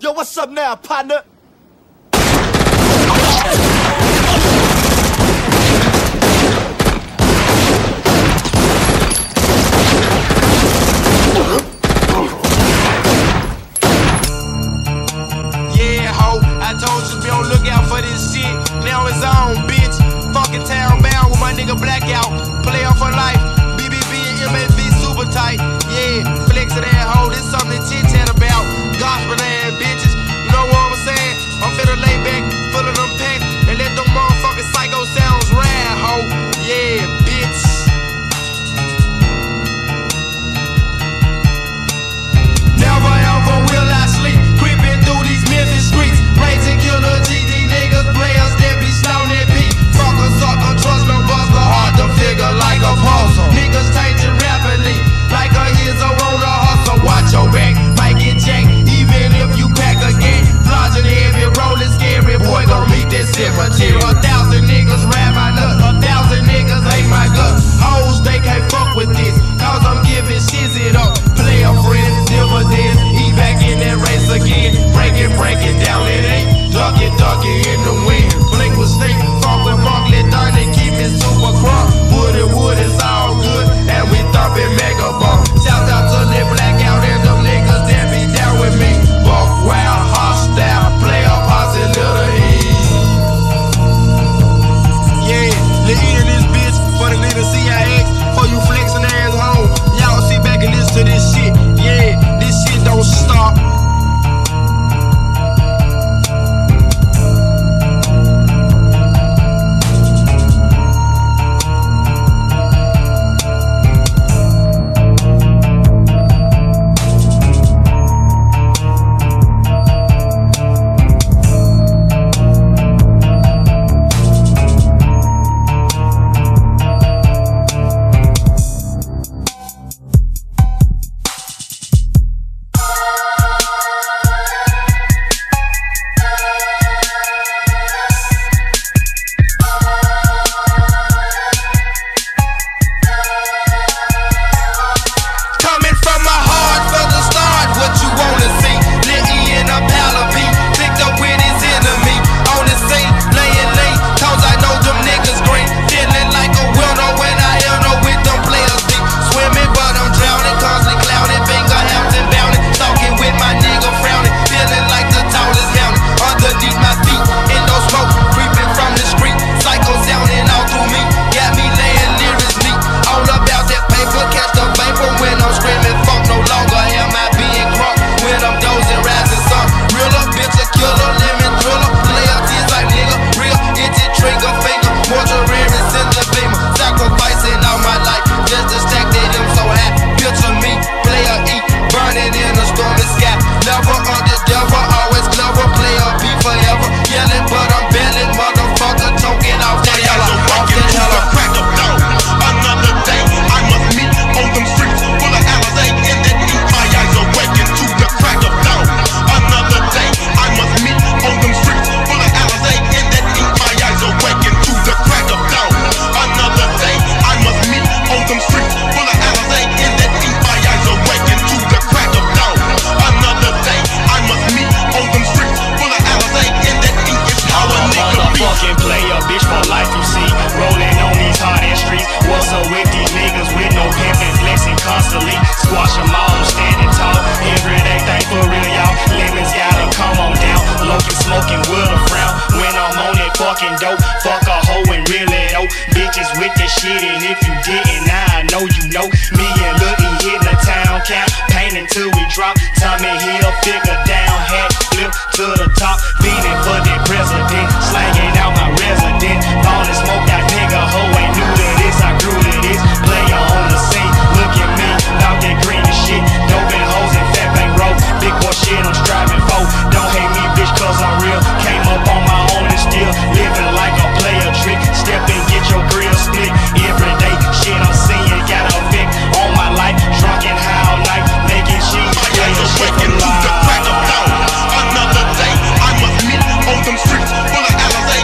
Yo, what's up now, partner? Yeah, ho, I told you to be on the lookout for this shit. Now it's on, bitch. Fucking town bound with my nigga Blackout. Play off for life. BBB and MAV super tight. Yeah, flex of that hoe. This something to chit-chat about. Gospel ass bitches. You know what I'm saying? I'm finna lay back, full of them packs, and let them motherfucking psycho sounds ride, ho. Yeah, bitch. Never ever will I sleep, creeping through these Memphis streets. Raging killer GD niggas, players that be stoned that beat. Fuck a sucker, trust no buster, hard to figure like a puzzle. Niggas changing rapidly, like a hero on a hustle. Watch your back, might get jacked, even if you pack again. Flogging heavy, rolling scary, boy gon' meet that cemetery. 1,000 niggas ride my nuts, 1,000 niggas hate my guts. Hoes, they can't fuck with this, cause I'm giving shit up. Play a friend, dividends, he back in that race again. Break it down, it ain't ducky in the wind. Blink with snake, fuck with Markley, done and keep it super crunk. Wood is all good, and we thumping mega bump. Shout out to the Blackout and them niggas that be down with me. Buck wild, hostile, play a posse, little E. Yeah, the E in this bitch for the little CIX, for you flexing ass home. Y'all sit back and listen to this shit. Yeah, this shit don't stop. Fuck a hoe and really though. Bitches with the shit, and if you didn't, now I know you know. Me and Lil E hitting the town cap, painting till we drop. Tommy Hill, figure down, hat flip to the top. Beating for the president, slanging out my resident. Ballin' smoked out nigga, hoe ain't new to this, I grew to this. Player on the scene, look at me, out that green and shit. Dope and hoes and fat bank road. Big boy shit I'm striving for. Don't hate me bitch cause I'm real. Came up on my own and still living like a player trick. Step and get your grill split. Every day shit I'm seeing got an effect on my life. Drunk and high all night, making cheese. Player shit for life. Another day I must meet on them streets full of Alizé.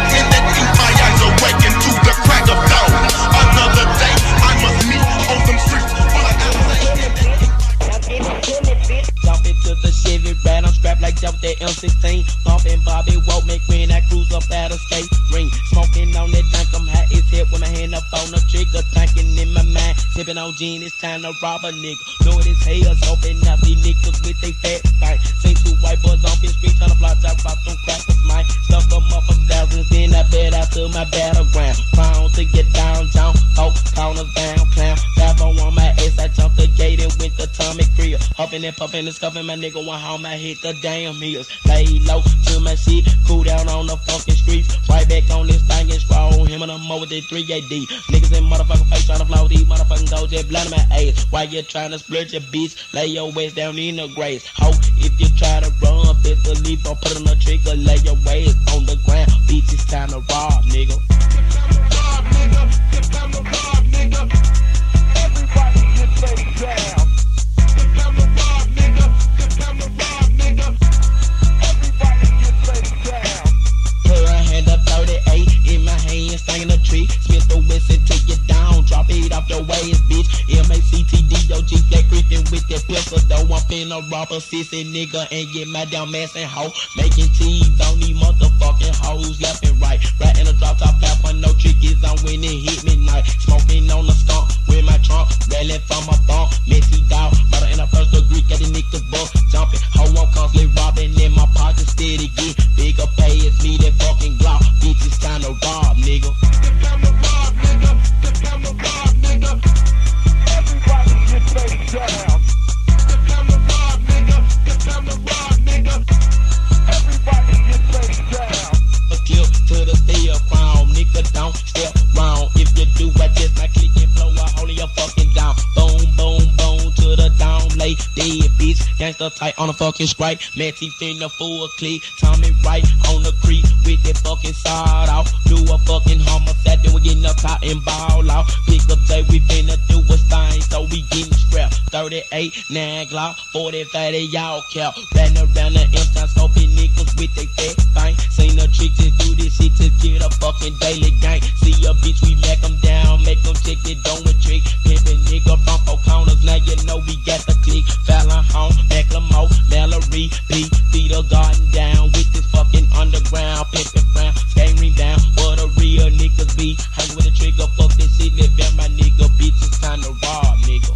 out with that M16. Bumping Bobby Woke, make when I cruise up at a skate ring. Smoking on that dank, I'm hot as hell with my hand up on the trigger. Thinking in my mind, sipping on gin, it's time to rob a nigga. Know it is hell, open up these niggas with they fat fight. Seen two white boys on Fifth Street trying to fly drop off them crackers, man. Stuck them up for thousands, then I bet out to my battleground. Crown to get down, John, folk, corners down, clown. Bravo on my ass, I jumped the gate and went to Tommy Creel. Huffing and puffing and scuffing, my nigga went home, I hit the damn hills. Lay low to my shit, cool down on the fucking streets. Right back on this thing and strong, him and I'm over the 3 AD. Niggas in motherfucking face trying to flow these motherfucking gold jet blood in my ass. Why you trying to split your bitch? Lay your waist down in the grace. Ho, if you try to run, bitch, believe I'll put on the trigger. Lay your waist on the ground, bitch, it's time to rob, nigga. It's time to rob, nigga. Everybody get face down. It's time to rob, nigga. It's time to rob, nigga. Everybody get face down. Put a hand up 38 in my hand, stinging a tree. Smith the whistle, take it down, drop it off your waist, bitch. MACTDOG flat creeping with that pistol, though I'm finna rob a sissy nigga and get my down ass and hoe. Making cheese on these motherfucking hoes left and right. Right in a drop top fat for no trick is on when it hit midnight. Smoking on the skunk with my trunk, railing from my thumb. Messy dog, murder in the first degree, got the niggas buck jumping. Hoe I'm constantly robbing in my pocket, steady get bigger pay. It's me that fucking Glock, bitch, it's time to rob, nigga. It's time to rob, nigga. It's time to rob, nigga. Everybody get face down. It's time to rob, nigga. It's time to rob, nigga. Everybody get face down. A clip to the steel crown, nigga, don't step round. If you do, I just might click and blow a hole in your fucking down. Boom, boom, boom to the down, lay dead, bitch. Gangsta tight on the fucking strike. Matty finna full click. Tommy right on the creek with that fucking side out. Do a fucking homicide, then we getting up top and ball out. Pick up J, we finna do a thing, so we getting strapped. 38, 9 Glock, 45, they y'all cap. Ran around the M-Town, scoping niggas with they fat thing. Seen a trick, just do this shit to get a fucking daily gang. See a bitch, we mack them down, make them check it, don't trick. Pimpin' nigga from 4 corners, now you know we got the click. Fallon home, Macklemore, Mallory, P, feed a garden down with this fucking underground. Pimpin' brown, skating down, what a real niggas be. Hang with a trigger, fuck this shit, live at my nigga, bitch, it's time to rob, nigga.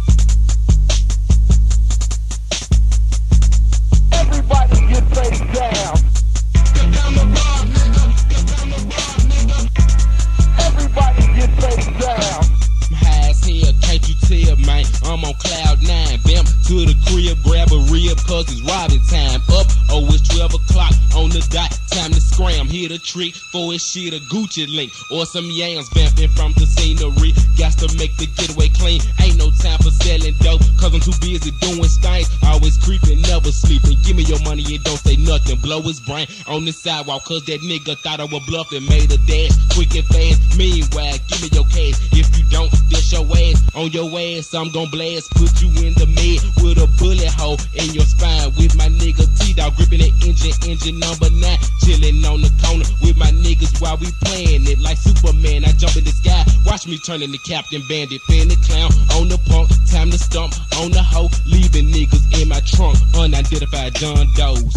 Everybody get face down. It's time to rob, nigga. It's time to rob, nigga. Everybody get face down. I'm high as hell, can't you tell, man? I'm on cloud 9, bam, to the crib, grab a rib, cause it's robbing time. Up, oh, it's 12 o'clock on the dot, time to scram. Hit a trick for his shit, a Gucci link, or some yams vamping from the scenery. Got to make the getaway clean, ain't no time for selling dope, cause I'm too busy doing stinks. Always creeping, never sleeping, give me your money and don't say nothing. Blow his brain on the sidewalk, cause that nigga thought I was bluffing. Made a dash, quick and fast, meanwhile, give me your cash. If you don't, that's your ass, on your ass, I'm gon' blast. Put you in the med with a bullet hole in your spine. With my nigga T-Dog gripping the engine number 9. Chilling on the corner with my niggas while we playing it like Superman. I jump in the sky, watch me turning the Captain Bandit. Fin the clown on the punk, time to stomp on the hoe. Leaving niggas in my trunk, unidentified John Doe's.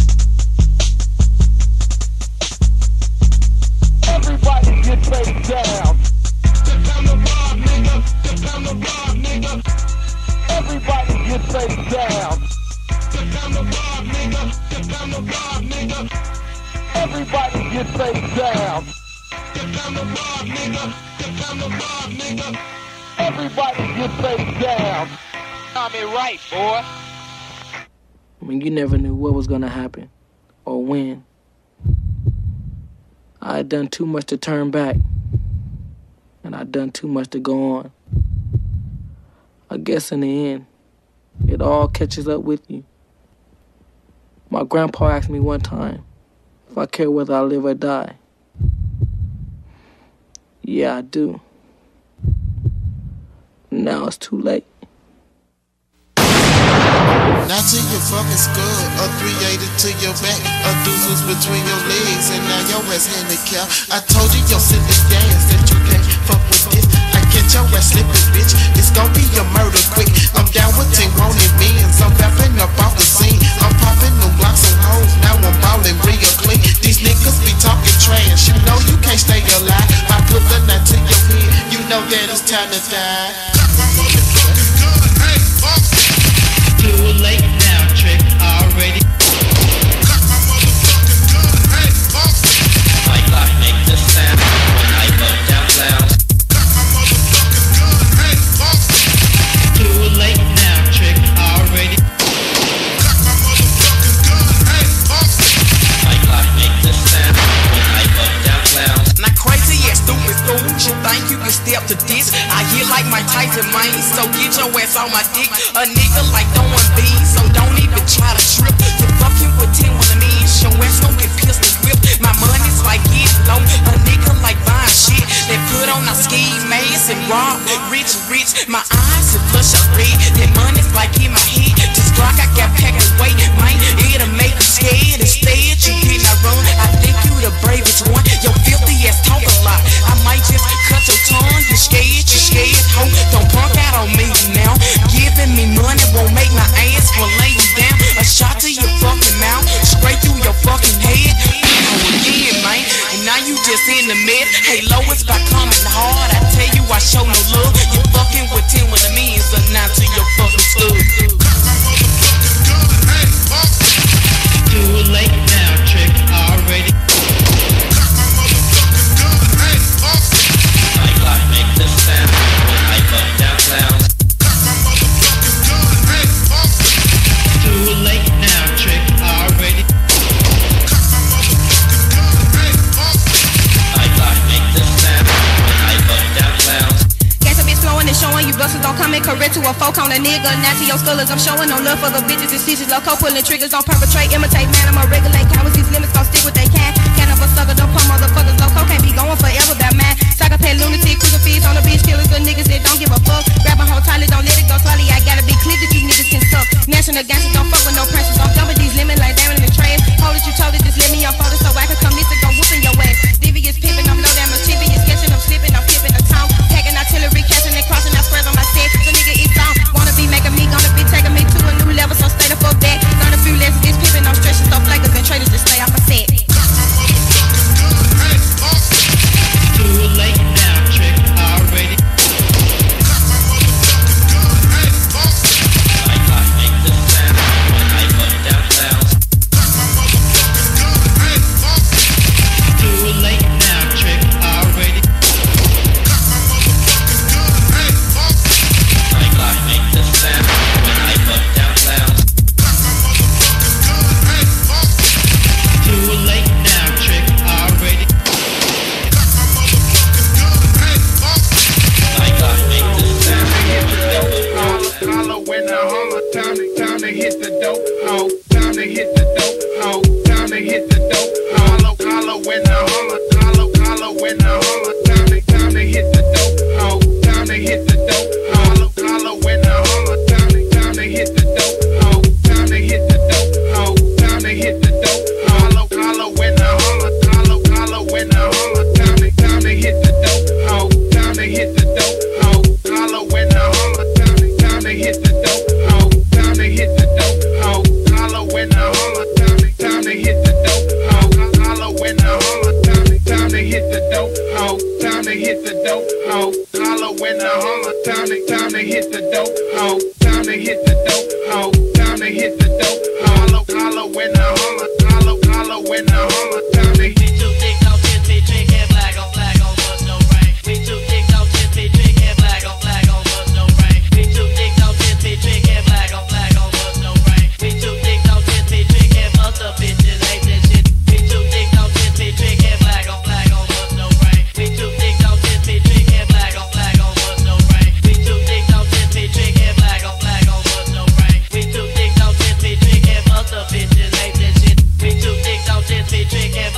Everybody get face down. It's time to rob, nigga. It's time to rob, nigga. Everybody get face down. It's time to rob, nigga. It's time to rob, nigga. Everybody get face down. It's time to rob, nigga. It's time to rob, nigga. Everybody get face down. Tommy right, boy. I mean, you never knew what was gonna happen or when. I had done too much to turn back, and I'd done too much to go on. I guess in the end, it all catches up with you. My grandpa asked me one time if I care whether I live or die. Yeah, I do. Now it's too late. Now to your fucking skull, a 380 to your back, a deuces between your legs, and now your ass handicapped. I told you your silly dance that you can't fuck with this. I catch your ass slipping, bitch. It's gon' be a murder quick. I'm down with 10 wanted men's. I'm bapping up off the scene. I'm popping them blocks and hoes. Now I'm the time. Too late now, trick already. Like I make the sound when I go down loud. Too late now, trick already. Like I make the sound when I go down loud. Not crazy ass stupid fools, you think you can step to this? I hear like my Tyson, man, so get your ass on my dick. A nigga like throwing bees, so don't even try to trip. You fucking with 10 when I'm in, your ass gon' get pistol whipped. My money's like getting low, a nigga like buying shit. They put on a ski mask and rob, rich. My eyes are flush of red, that money's like in my head. This Glock I got packed away, man, it'll make you scared. Instead, you get not run, I think you the bravest one. Your filthy ass talk a lot, I might just cut your tongue. You scared, ho, don't punk out on me now. Giving me money won't make my ass will lay you down. A shot to your fucking mouth, straight through your fucking head. Again, man, and now you just in the mid. Hey, low, it's by coming hard. I tell you, I show no love. You fucking with 10 when the means are not to your fucking stud. Too late now, trick already. Like I make the sound when I go down loud. Too late now, trick already. Like I make the sound when I go down loud. Gas a bitch flowing and showing you busters don't come and correct to a folk on a nigga. Now to your skullers, I'm showing no love for the bitches and stitches. Loco pulling triggers, don't perpetrate, imitate, man, I'ma regulate. Cowards, these limits gon' stick with they can. Can't of a sucker, don't pump motherfuckers. Loco can't be going forever, that man. Psychopath, lunatic, crucifix on the bitch killers, the niggas that don't give a fuck. Grab a hold tightly, don't let it go slowly. I gotta be clear that you niggas can suck. National gangsters don't fuck with no princess. Don't dump with these lemons like diamond in the trash. Hold it, you told it, just let me unfold it so I can come this and go whooping your ass. Devious pimping, I'm low down, mischievous, sketching, I'm slipping, I'm flipping the tongue. Packing artillery, catching and crossing out squares on my set. So nigga, it's on. Wanna be making me, gonna be taking me to a new level, so stay the fuck back. Learn a few lessons, this pimping, I'm stretching, so flakers and traders just stay off my set. Too late now, trick already. Like I make the sound when I go down loud. Too late now, trick already. Like I make the sound when I go down loud. Too late now, trick already. Like I make the sound when I go down loud. Holla when I holler, time to hit the dope, ho. Time to hit the dope, ho. Time to hit the dope, holla when I holler, holla when I holler, time to hit the dope, ho. Time to hit the dope, holla when I holler, time to hit the dope, ho. Time to hit the dope, ho. Time to hit the dope, holla when I holler, holla when I holler, time to hit the dope, ho. Time to hit the dope, ho. Holla when I holler, time to hit the dope, ho. Time to hit the dope, ho. Holla when I holler, time to hit the dope, ho. Holla when I holler, time to hit the dope, ho. Time to hit the dope, ho. Holla when I holler, time to hit the dope, ho. Time to hit the dope, ho. Time to hit the dope, holla when I holler, holla when I holler, time to hit. We too thick, no just be drinking black on bust no rain. We too thick, no just be drinking black on bust no rain. We too thick, no just be drinking black on bust no rain. We too thick, no just be drinking other bitches hate that shit. We too thick, no just be drinking black on bust no rain. We too thick, no just be drinking black on bust no rain. We too thick, no just be drinking black on bust no rain. We too thick, no just be drinking other bitches hate that shit. We too thick, no just be drinking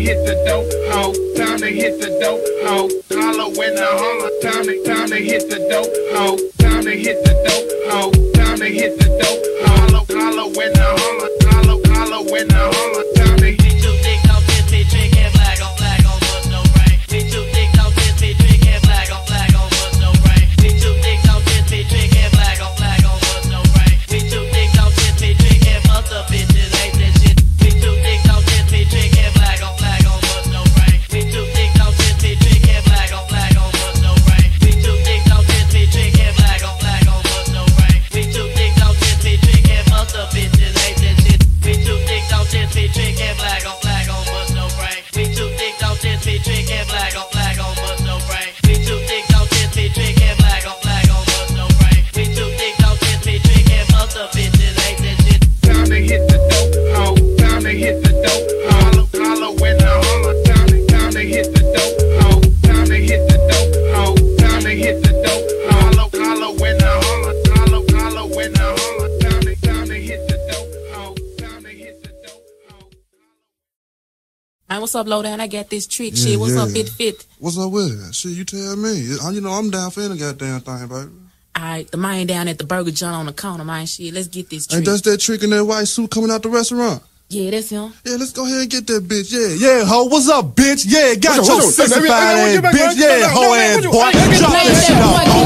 hit the dope, ho. Time to hit the dope, ho. Holla when I holla. Time to hit the dope, ho. Time to hit the dope, ho. Time to hit the dope, holla. Holla when I holla. Holla when I holla. Time to hit. We too thick, don't diss me, trick and black on bust no brain. We too thick, don't diss me, trick and black on bust no brain. We too thick, don't diss me, trick and black on bust no brain. We too thick, don't diss me, trick and bust the bitches, ain't that shit. We too thick, don't diss me, trick and black on bust no brain. We too thick, don't diss me, trick and black on bust no brain. We too thick, don't diss me, trick and black on bust no brain. We too thick, don't diss me, trick and bust the bitches, ain't that shit. We too thick, don't diss me, trick and black on bust no brain. We too thick, don't diss me, trick and black on bust no brain. We too thick, don't diss me, trick and black on bust no brain. We too thick, don't diss me, trick and bust the bitches, ain't that shit. Time to hit the dope, ho. Time to hit the dope, holla when I holla. Time to hit the dope, ho. Time to hit the dope, ho. Time to hit the dope, holla when I holla. Holla when I holla. Time to hit the dope, ho. Time to hit the dope, ho. Man, what's up, Lowdown? I got this trick shit. What's up, Fit? What's up with it? Shit, you tell me. You know I'm down for any goddamn thing, baby. Alright, the man down at the Burger Joint on the corner, man. Shit, let's get this trick. Ain't that's that trick in that white suit coming out the restaurant? Yeah, that's him. Yeah, let's go ahead and get that bitch. Yeah, ho. What's up, bitch? Yeah, got your sissified ass bitch. Yeah, ho ass boy. Drop that shit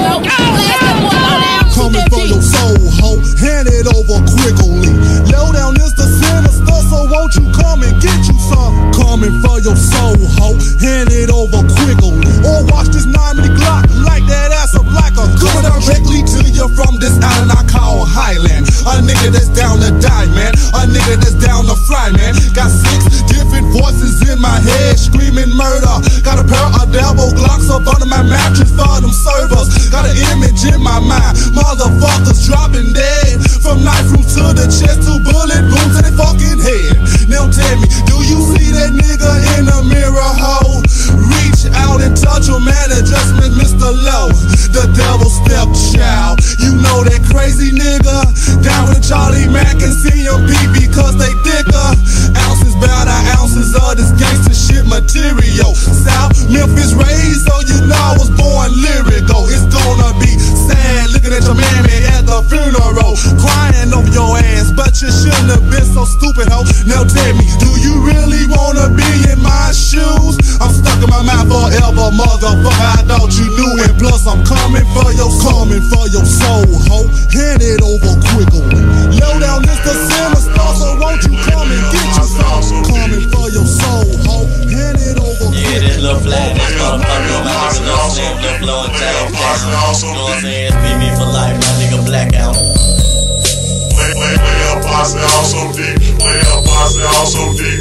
off. Coming for your soul, ho. Hand it over quickly. Lowdown is the sinister, so won't you come and get you some? Coming for your soul, ho. Hand it over quickly. Or watch this 9mm Glock like that ass up like a coming directly to you from this island I call Highland. A nigga that's down to die, man. A nigga that's down to fly, man. Got 6 different voices in my head screaming murder. Got a pair of devil Glocks up under my mattress for them servers. Got an image in my mind. Motherfuckers dropping dead. From knife root to the chest, 2 bullet wounds in their fucking head. Now tell me, do you see that nigga in the mirror, ho? Reach out and touch your man, adjustment, Mr. Low. The devil stepchild. You know that crazy nigga down with Charlie Mack and CMP because they thicker. Ounces by the ounces of this gangster shit material. South Memphis raised, so you know I was born lyrical. It's gonna be sad looking at your mammy at the funeral, crying over your ass, but you shouldn't have been so stupid, ho. Now tell me, do you really wanna be in my shoes? I'm stuck in my mouth forever, motherfucker. I thought you knew, and plus I'm coming for your soul, ho. Hand it over quickly. Lowdown is the sinister, so won't you come and get your soul? Coming for your soul, ho. Hand it over quickly. Yeah, this little flat, this motherfucker, my nigga Lil Slim, Lil Flow, and James Jackson. You know what I'm saying? SPV for life, my nigga Blackout. Way up, posse also deep. Way up, posse also deep.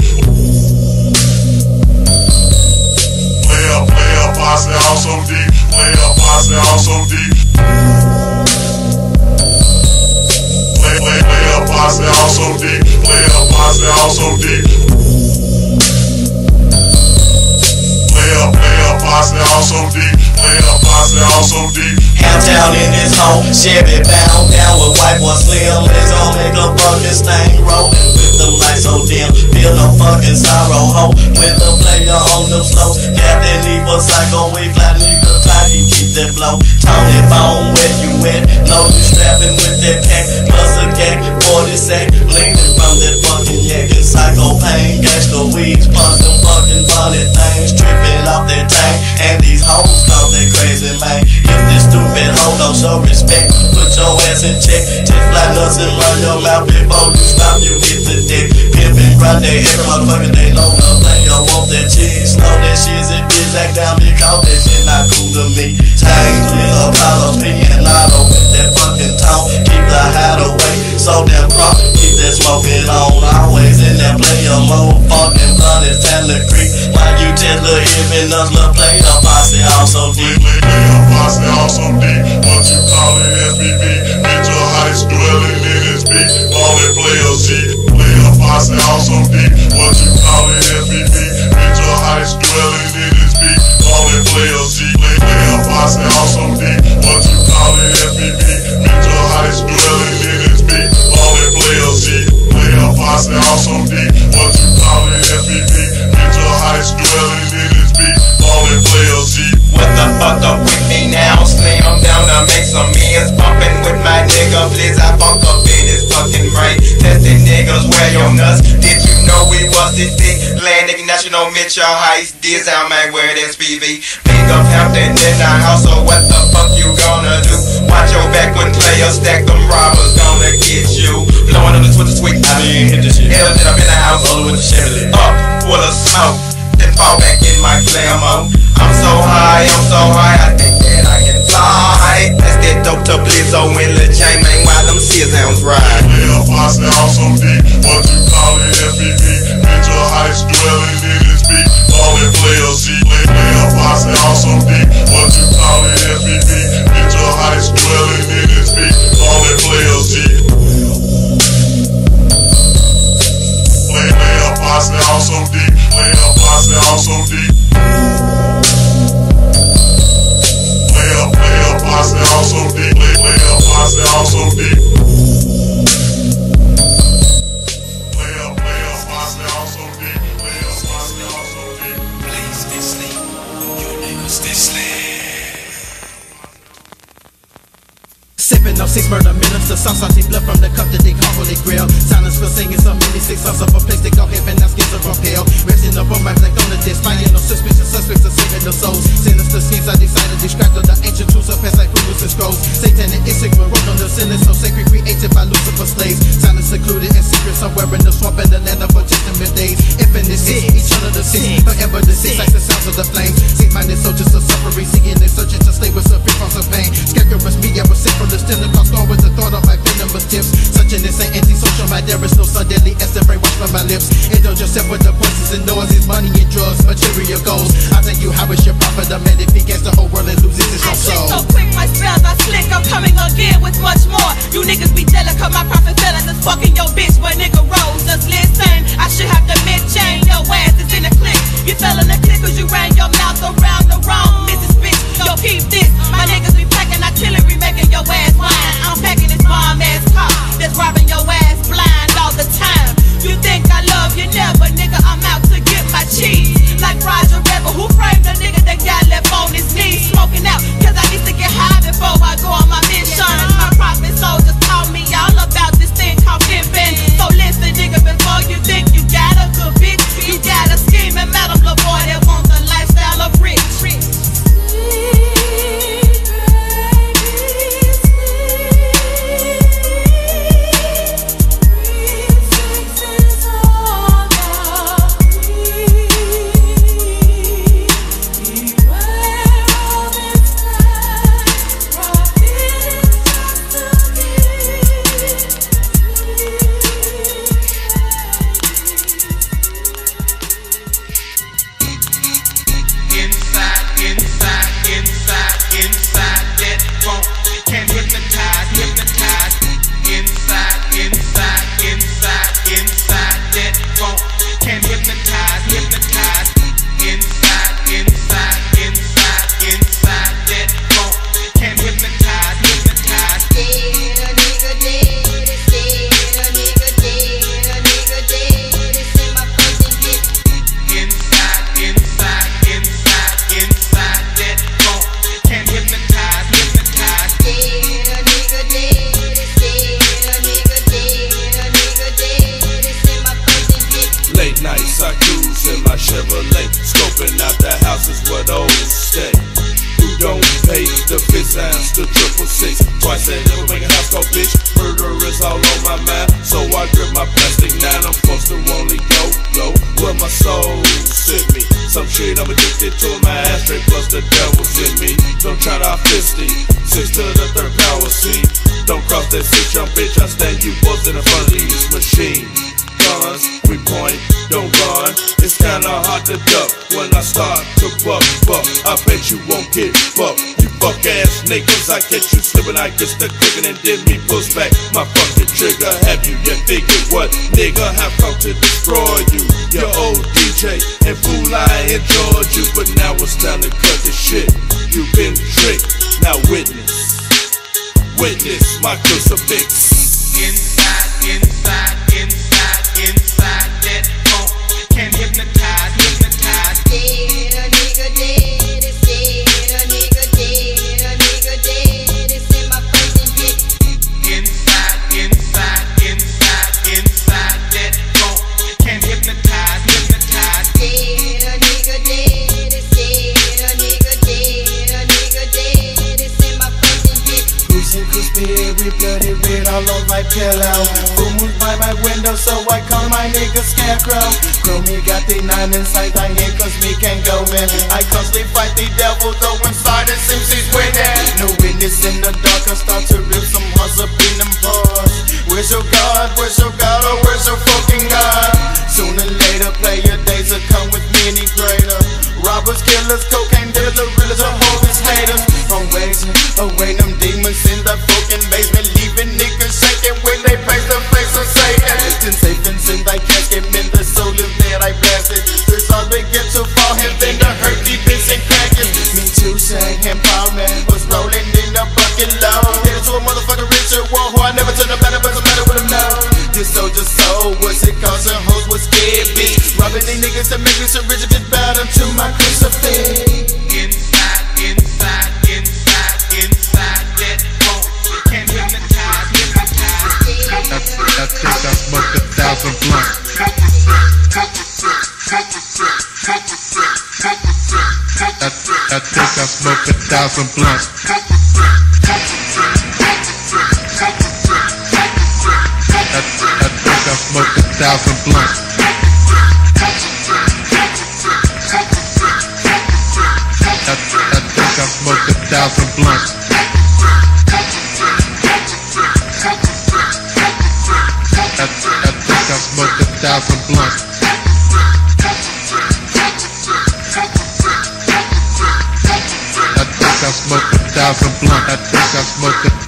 Way up, posse also deep. Way up, posse also deep. Way up, posse also deep. Way up, posse also deep. Way up, posse also deep. Way up, posse also deep. Hamtown in this home, Chevy bound down with white boy Slim. Let's go make a fucking thing rolling with them lights so dim. Feel no fucking sorrow, ho. With the player on them slow. Captain leave a psycho, we fly nigga time, he keep that blow. Tony phone, where you at? Know you strapping with that pack. Plus a cake, 40 sack. Leaning from that fucking yak. And psycho pain, gangsta weeds. Pump them fucking bunny things. Tripping off that tank. And these hoes call that crazy man. If this stupid hoe don't show respect, put your ass in check. Just fly nuts and run your mouth before you stop, you hit the dick. Pimpin' grind that every motherfucker they know the player want that cheese. Slow that shit, it bitch act down because that shit not cool to me. Change with Apollo P and Lotto with that fucking tone. Keep the hideaway so damn crunk. Keep that smoking on, always in that player mode. Fucking blunt is time to creep. Why you tell the even us little player posse also deep. Posse also deep. What you call it SBB? Mental heights dwelling in his beat. Ballin' player Z. Player posse also deep. What you call it SBB? Mental heights dwelling in his beat. Ballin' player Z. Player posse also deep. What you call it SBB? Mental heights dwelling in his beat. Ballin' player Z. Player posse also deep. What you call it SBB? Mental heights nigga National Mitchell Heights, Dizzy, man, where it SPV. Big up Hampton in the house, so what the fuck you gonna do? Watch your back when players stack, them robbers gonna get you. Blowing on the Twitter tweet, I didn't hit the shit. Hell, that up in the house, all with the Chevy. Up, full of smoke, then fall back in my Clermont. I'm so high, I think that I can fly. That's that dope to Blizzo and Lil J, man, while them C-Sounds ride. Player posse out so deep, what you call it FBV? Mitchell Heights dwelling in his beat, ballin' player C. Player posse out so deep, what you call it FBV? Mitchell Heights dwelling in his beat, ballin' player C. Player posse out so deep, player posse out so deep. Player posse out so deep, player posse out so deep. Player posse out so deep, player posse out so deep. Please stay sleep, you niggas stay sleep. Sipping on 6 murder minutes, the sauce I see blood from the cup that they call Holy Grail. Silence for singing some mini 6 sauce of a place they call heaven, now skins are pale. Resting up on my black on the disc, finding no suspicious suspects of saving the souls. Sinister schemes I decided to distract of the ancient tools of past like Fruits and Scrolls. Satanic insect were wrote on the sinners, so sacred created by Lucifer slaves. Silent secluded in secret somewhere in the swamp in the land of testament days. Infinite six, each other the six, forever the six, like the sounds of the flames. Seek-minded soldiers of suffering, seeking and searching to slay with suffering from some pain. Scarecrows me, I was sick from the Pentecost storm with the thought of my venomous tips. Such an insane anti-social mind, there is no sun deadly essence brainwashed from my lips. Indulge yourself with the voices and noises, money and drugs, material goals. I thank you, how is your prophet? A man if he gets the whole world and loses his own soul. So quick, my spells are slick, I'm coming again with much more. You niggas be delicate, my prophet fell and just fucking your bitch, but nigga rose. Just listen, I should have to mid-chain, your ass is in a click. You fell in the click cause you ran your mouth around the wrong Mrs. Bitch. Yo, keep this, my niggas be packing artillery, making your ass whine. I'm packing this bomb-ass car that's robbing your ass blind all the time. You think I love you never, nigga, I'm out to get my cheese. Like Roger Rebel, who framed the nigga that got left on his knees. Smoking out, cause I need to get high before I go on my mission. My prophet soldiers taught me all about this thing called pimpin'. So listen, nigga, before you think you got a good bitch, you got a scheming madam little boy that wants a lifestyle of rich. Niggas, I catch you slipping, I get the clicking and then me push back my fucking trigger. Have you yet figured what nigga have come to destroy you? Your old DJ and fool, I enjoyed you, but now it's time to cut the shit. You've been tricked, now witness my crucifix. Inside that funk can hypnotize. Dead, a nigga dead, it's dead, a nigga dead, a nigga dead, it's in my face and dick. Inside that funk can hypnotize. Dead, be bloody red all on my pillow. Full moon by my window, so I call my nigga Scarecrow. Grow me got the 9 inside the head, cause me can't go in. I constantly fight the devil, though inside it seems he's winning. No witness in the dark, I start to rip some hearts up in them bars. Where's your God? Where's your God? Or where's your fucking God? Sooner or later, player days will come with many greater. Robbers, killers, cocaine dealers, the realest of hopeless haters. I'm waiting, away them demons in the fucking basement, leaving niggas shaking when they face the face of Satan. Then Satan's in thy casket, man, the soul is dead, I blasted. There's all begin to fall, and then the hurt deep is in cracking. Me too, sang him, Paul, man, was rolling in the bucket low. Headed to a motherfucking Richard War, who I never turned a matter, but the matter with him now. This soldier soul, what's it causing? Hoes was scared, bitch. Robbing these niggas to make me so rich, just bow down to my crucifix. Inside, inside, inside, inside that hole. Can't hypnotize, hypnotize. I think I smoked 1,000 blunts. I think I smoked 1,000 blunts. I think I smoked 1,000 blunts. I think I smoked 1,000 blunts. I think I smoked 1,000 blunts. I think I smoked 1,000 blunts. I think I smoked it.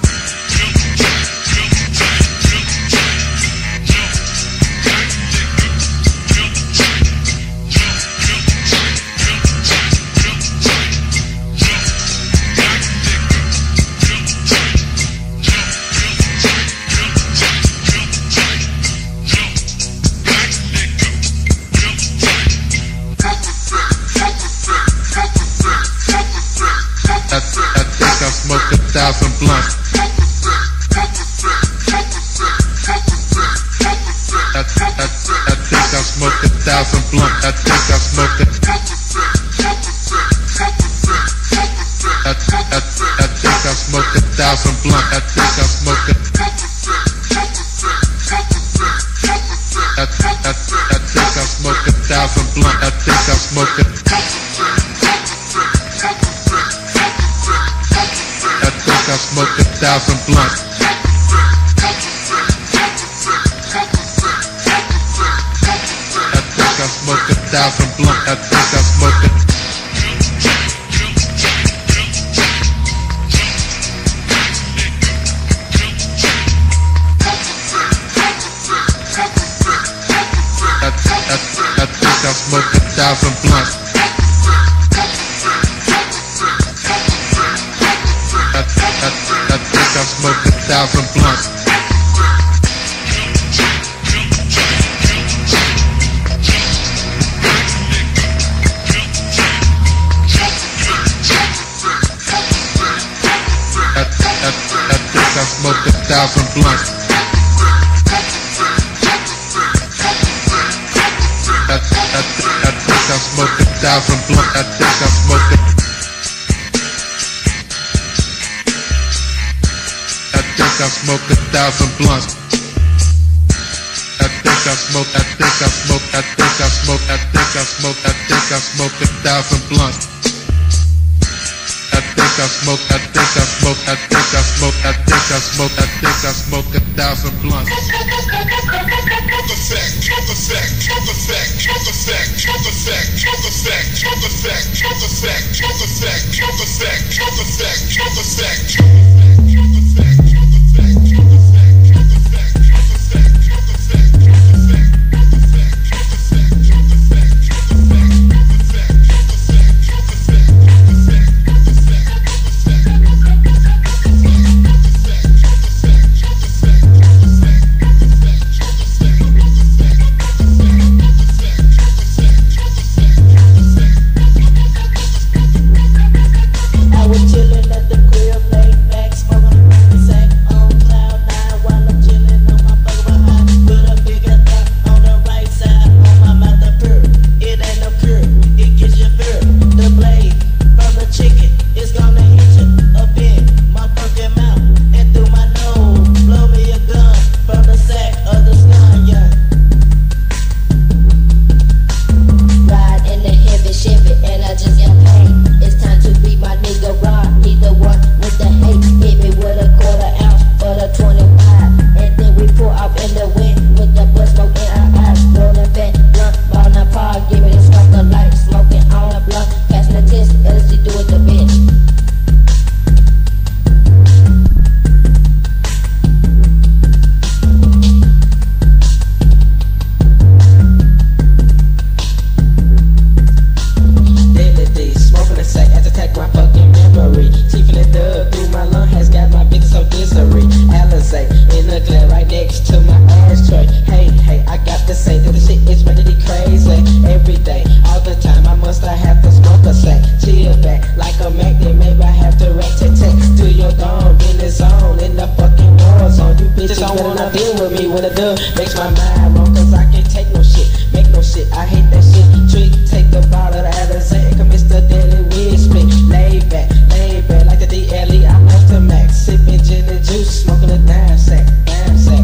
I think I smoked 1,000 blunts. I think I smoked 1,000 blunts. I think I smoked it. I think I smoked 1,000 blunts. I think I smoked it. I think I smoked 1,000 blunts. I think I smoked it. I smoked 1,000 blunts. I think I smoked 1,000 blunts. I think I smoked it. I think I smoked 1,000 blunts. I think I smoked 1,000 blunts. I think I smoked 1,000 blunts. I think I smoked 1,000 blunts. I think I smoked it. I think I smoked 1,000 blunts. I think I smoked 1,000 blunts. I think I smoked 1,000 blunts. I was chillin' at the crib late chill back like a Mac, then maybe I have to rat tat tat to your dome. In the zone, in the fucking war zone. You bitches don't wanna deal with me when the dub makes my mind wrong, cause I can't take no shit, make no shit. I hate that shit. Trick, take the bottle of Alizé, come Mr. Daily Weed spit. Laid back like the DLE. I'm off the max, sipping gin and juice, smoking a dime sack, dime sack.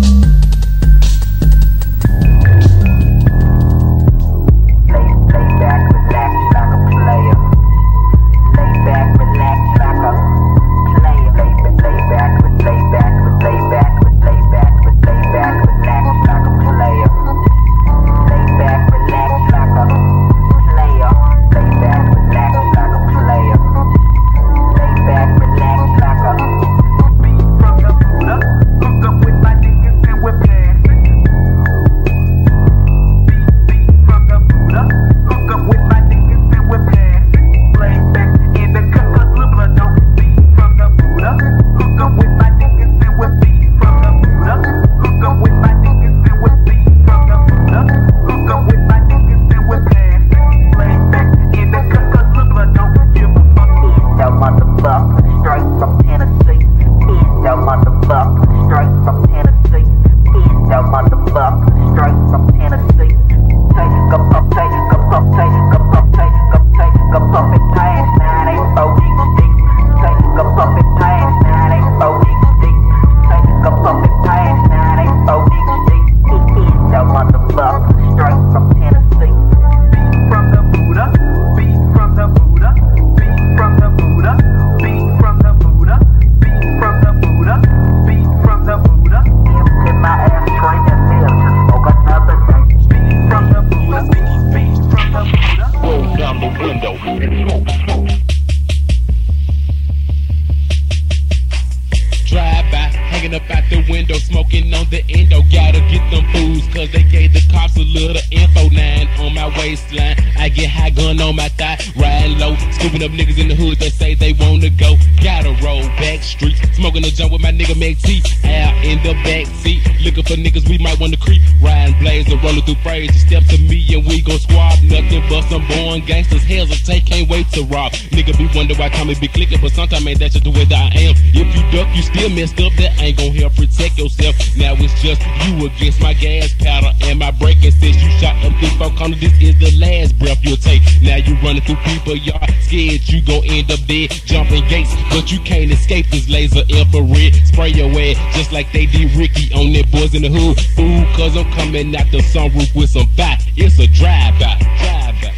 Be clicking, but sometimes ain't that just the way that I am. If you duck, you still messed up. That ain't gon' help protect yourself. Now it's just you against my gas powder and my braking. Since you shot up this 4 corner, this is the last breath you'll take. Now you running through people yard, scared you gon' end up dead. Jumping gates, but you can't escape this laser infrared. Spray your ass just like they did Ricky on that Boys in the Hood. Ooh, cause I'm coming out the sunroof with some fire. It's a drive-by, drive-by.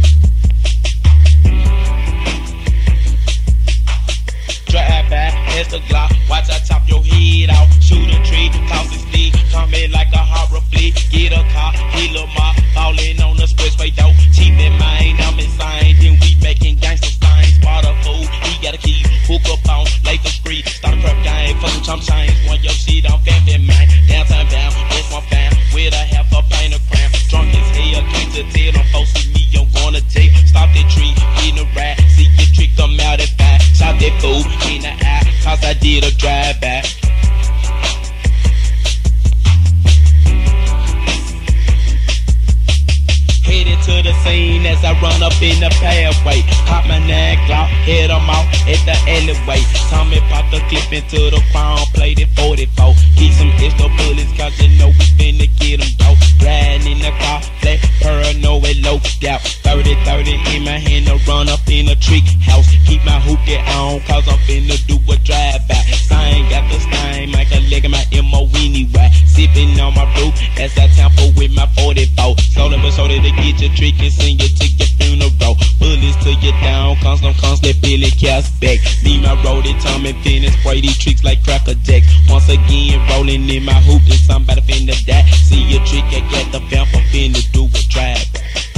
It's the Glock, watch I chop your head out. Shoot a tree, toss it steep, coming like a horror flick. Get a car, kill a mob, falling on the expressway though. Cheap in mind, I'm insane. Then we making gangster signs. Spot a fool, he got a key. Hook up on Latham Street, start a crap game, fuck some chump chains. Want your shit on vamping mine. Downtown bound, that's my fam. With a half a pint of cramp. Drunk as hell, can't you tell them folks see me, I'm gonna jail. Stop that tree, get a ride, see your trick come out at 5. Shot that fool in the eye, cause I did a drive-by. Headed to the scene as I run up in the pathway. Pop my 9 Glock, head them out at the alleyway. Tommy pop the clip into the crown plate at 44. Keep some extra bullets cause you know we finna get them dope. Riding in the car, flat, paranoid, low doubt. 30-30 in my hand to run up in a trick house. Keep my hookah on cause I'm finna do a drive-by. Sign got the stain, like a leg in my MO anyway. Sipping on my brew as I tamper with my 44. Soda but soda to get your trick and send you to your funeral. Bullets to your down, constantly feeling cash back. Leave my road at Tom and Finn and spray these tricks like Cracker Jack. Once again, rolling in my hoop and somebody finna die. See your trick, I got the vamp, I'm finna do a drive-by.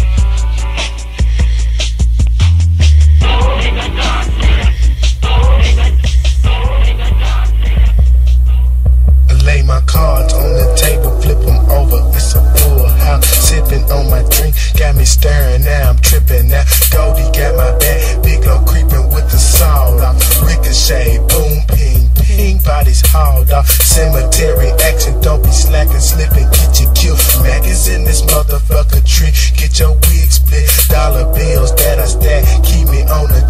Lay my cards on the table, flip them over, it's a full house. Sipping on my drink, got me stirring now, I'm tripping now. Goldie got my back, big low creeping with the sawed off. Ricochet, boom, ping, ping, bodies hauled off. Cemetery action, don't be slacking, slipping, get your kill. Mac is in this motherfucker tree, get your wig split. Dollar bills that I stack, keep me on the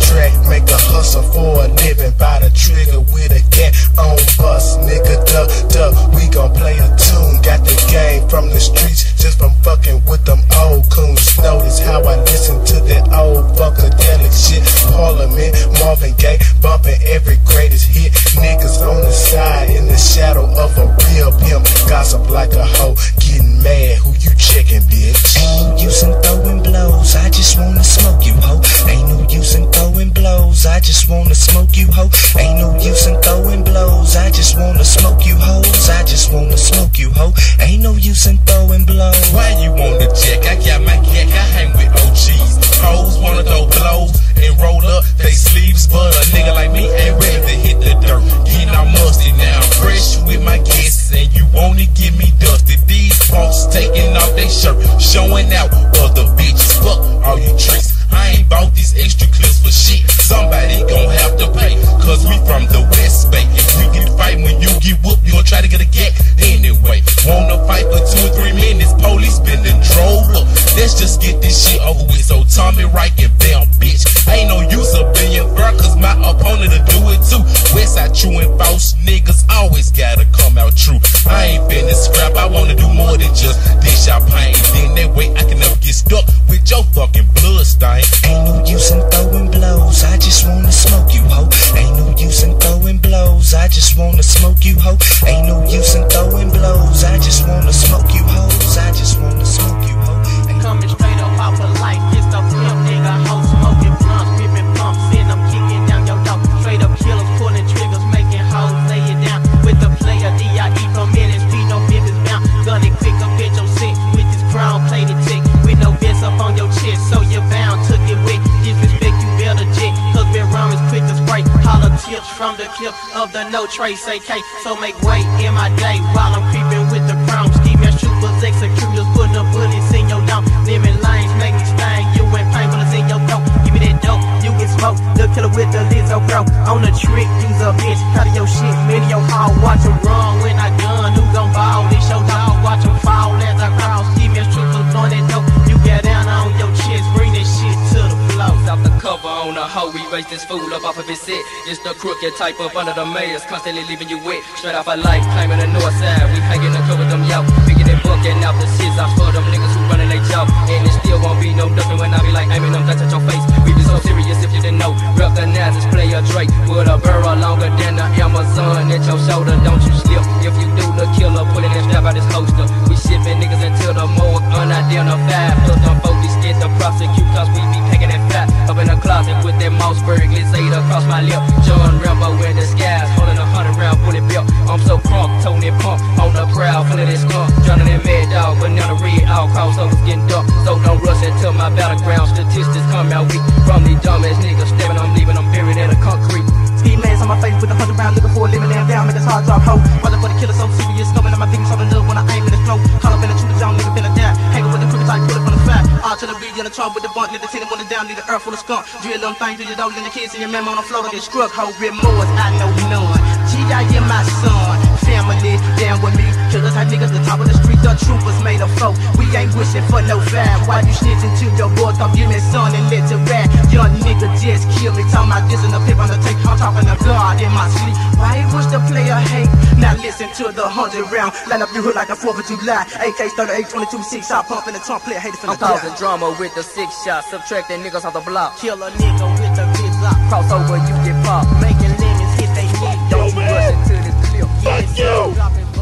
just wanna smoke you, ho. Ain't no use in throwing blows. I just wanna smoke you, hoes. I just wanna smoke you, ho. Ain't no use in throwing blows. Why you on the jack? I got my yak, I hang with OGs. Hoes wanna throw blows and roll up they sleeves, but a nigga like me ain't ready to hit the dirt. Getting all musty now, I'm fresh with my guests, and you wanna get me dusty. These punks taking off they shirt, showing out other bitches. Fuck all you tricks. I ain't bought these extra clips for shit. Somebody gon' have to pay, cause we from the West Bay. If we get fight when you get whooped, you gon' try to get a gat anyway. Wanna fight for 2 or 3 minutes, police been and drove up. Let's just get this shit over with. So Tommy Wright and Bam, bitch. Ain't no use of being fair, cause my opponent will do it too. Westside true and false niggas always gotta come out true. I ain't finna scrap, I wanna do more than just dish out pain. Then that way I can never get stuck with your fucking blood stain. Ain't no use in throwing blows. I just wanna smoke you, ho. Ain't no use in throwing blows. I just wanna smoke you, ho. Ain't no use in throwing blows. I just wanna smoke you, hoes. I just wanna smoke you, ho. Coming straight up off a light, it's the pimp nigga, ho. Smoking blunts, ripping pumps, and I'm kicking down your door. Straight up killers, pulling triggers, making hoes lay it down. With the player D.I.E. from NSP, no business bound. Gun it quick up at your set with this crown plated tick. With no vest up on your chest, so you're bound to get wet. Disrespect, you better jet, cause we're round is quick to spray. Hollow tips from the clip of the no trace AK. So make way in my day while I'm creeping with the crown. Ski mask troopers, executors, putting up bullets in your dome. Living lanes make me sting, you ain't painful in your throat. Give me that dope, you get smoked. The killer with the Lizzo bro. On the trick, use a bitch, cut your shit, many your hall. Watch them run when I gun, who gon' ball? This your dog, watch them fall as I cross. Ski mask troopers, blowing that dope. You get down on your chest, bring that shit to the floor. Off the cover on a hoe, we raise this fool up off of his set. It's the crooked type up under the mayor's, constantly leaving you wet. Straight off a life, climbing the north side. We hanging the cover them y'all. Picking and booking out the shits out for them niggas who running they job. And it still won't be no ducking when I be like aiming them guns at your face. We be so serious if you didn't know. Recognize this player Drake with a barrel longer than the Amazon at your shoulder. Don't you slip. If you do, the killer pulling that strap out his holster. We shipping niggas until the morgue unidentified. Plus them folks be scared to prosecute cause we be packing that fat. Up in the closet with that Mossberg Lizade across my lip. John Rambo in disguise, holding a 100-round bullet belt. I'm so crunk, Tony Pump on the prowl, feeling this skunk. Drowning in mad dog, but now the red all crossovers getting dark. So don't rush until my battleground statistics come out weak. From these dumbass niggas stepping, I'm leaving them buried in the concrete. Ski mask on my face with a 100-round looking for a living lamb down, make this hard drop hoe. Brother for the killer so serious, coming on my fingers on the love when I aim in the flow. Call up in the truth, young nigga finna die. Hanging with the crooked type, pull it from the fat. All to the beat, in the trunk with the blunt, let the tenant wanna down, need the earth full of skunk. Drill them things to your dog, and the kids and your mama on the floor, don't get struck, hoe. Remorse, I know none. G.I.E. my son, family, down with me. Killers like niggas, the top of the street, the troopers made a foe. We ain't wishing for no vibe. Why you snitching to your boy? Come give me son and let it rap. Young nigga just kill me, talking about this and the pip on the tape. I'm talking to God in my sleep. Why he wish the player hate? Now listen to the 100 round. Line up your hood like a 4th of July. AKs 38, 22, 6 shot pump in the trunk. Player hated for the I'm causing drama with the 6 shots, subtracting niggas off the block. Kill a nigga with the big block. Crossover, you get popped. Making lemons hit they neck. Don't you rush into this clip. Fuck you!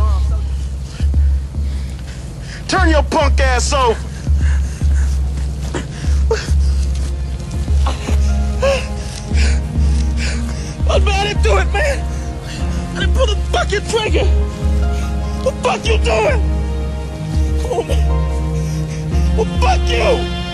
Turn your punk ass off. What man, I didn't do it, man. I didn't pull the fucking trigger. What the fuck you doing? Come on, man. Well, fuck you.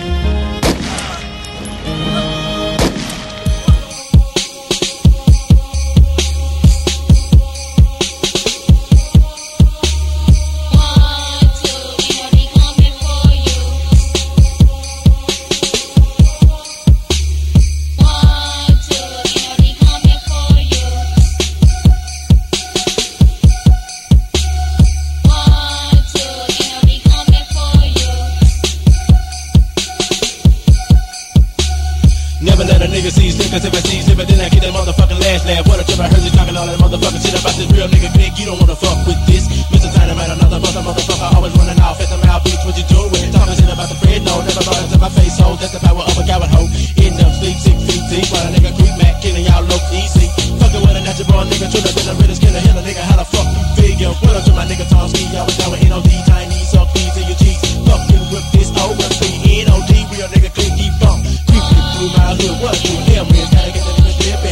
Cause if I see zipper, then I get that motherfucking last laugh. What a trip, I heard you talking all that motherfucking shit about this real nigga click. You don't wanna fuck with this. Mr. Dynamite, another motherfucker, always running off at the mouth. Bitch, what you doing with it? Talking shit about the bread, no, never brought it to my face, so that's the power of a coward hoe. End up sleep 6 feet deep, while a nigga creep Mac, killing y'all low easy. Fucking with a natural born nigga, truly been the realest killer, hill a nigga, how the fuck you figure? What up to my nigga Tom Ski, y'all was down with NOD, Chinese, suck these in your cheeks. Fucking with this OMC, NOD, real nigga click, keep funk. Creeping through my hood, what you hear me? Gotta get the nigga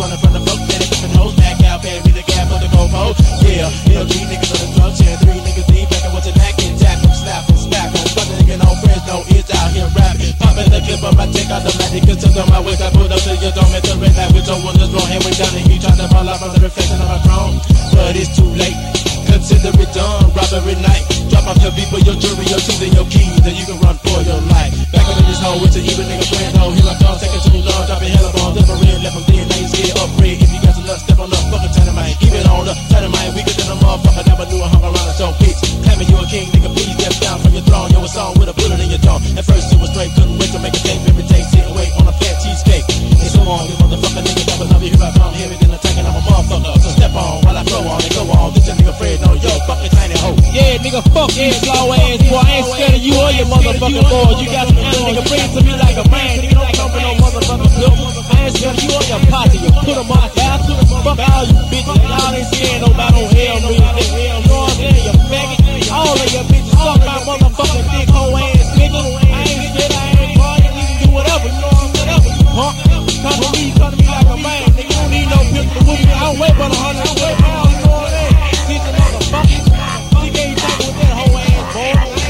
running from the fuck, steady flipping hoes, back out, pay me the cab for the GoPro. Yeah, LG niggas on the drug chain, 3 niggas deep, back and what's a knack and jack, slap and smack, on fucking nigga, no friends, no ears out here rapping. Popping the clip up, I take out the magic, cause on my waist, I put up to your dome at the red light with your windows roll, hand way down, and he tried to fall off on the reflection of my throne. But it's too late, consider it done, robbery night. Drop off your people, your jewelry, your shoes, and your keys, and you can run for your life. Back up in this hole with your even nigga friends, oh, here I come, taking too long, dropping hella bombs, never red, left them dead, now you scared, upgrade. If you got some luck, step on up, fucking dynamite, keep it on up, dynamite, weaker than a motherfucker, never knew I hung around a show, bitch. Claiming you a king, nigga, please step down from your throne, yo, a song with a bullet in your jaw. At first it was straight, couldn't wait to make a tape, every day, sit and wait on a fat cheesecake. And so on, you motherfucker nigga, never love you, here I come, heavy than a tank, and I'm a motherfucker, so step on, while I throw on, and go on, this your nigga Fred, no, yo, fucking tiny hoe. Yeah, nigga, fuck you, slow ass boy, I ain't scared of you or your motherfucking boys. You got some kind nigga, bring it to me like a man, nigga, don't come for no motherfucking pill. I ain't scared of you or your posse, you put them on down, fuck all you bitches, y'all ain't scared nobody on hell, me, nigga, you know what I'm saying, you faggot, all of your bitches suck my motherfucking dick, hoe ass nigga, I ain't scared, I ain't boy, you can do whatever, you know what I'm saying, punk, come to me like a man, nigga, you don't need no pistol with me, I don't wait but 100, I wait pounds, you know what I'm saying, bitch, motherfucker, you can't talk with that hoe ass boy,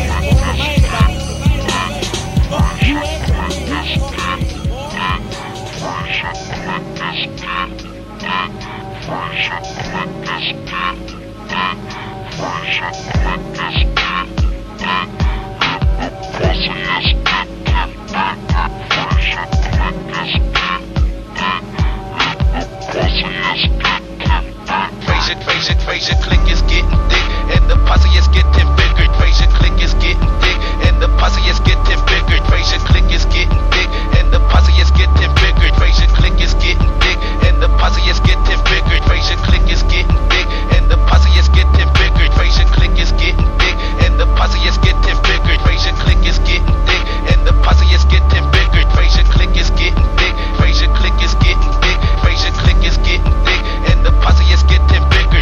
Frazier click is getting thick, and the posse is getting bigger. Frazier click is getting thick, and the posse is getting bigger. Frazier click is getting thick, and the posse is getting bigger. Frazier click is getting thick, and the posse is getting bigger. Frazier click is getting thick, and the posse is getting bigger. Frazier click is getting thick, and the posse is getting bigger. Frazier click is getting thick, and the posse is getting bigger. Frazier click is getting thick, Frazier click is getting thick, Frazier click is getting thick, and the posse is getting bigger.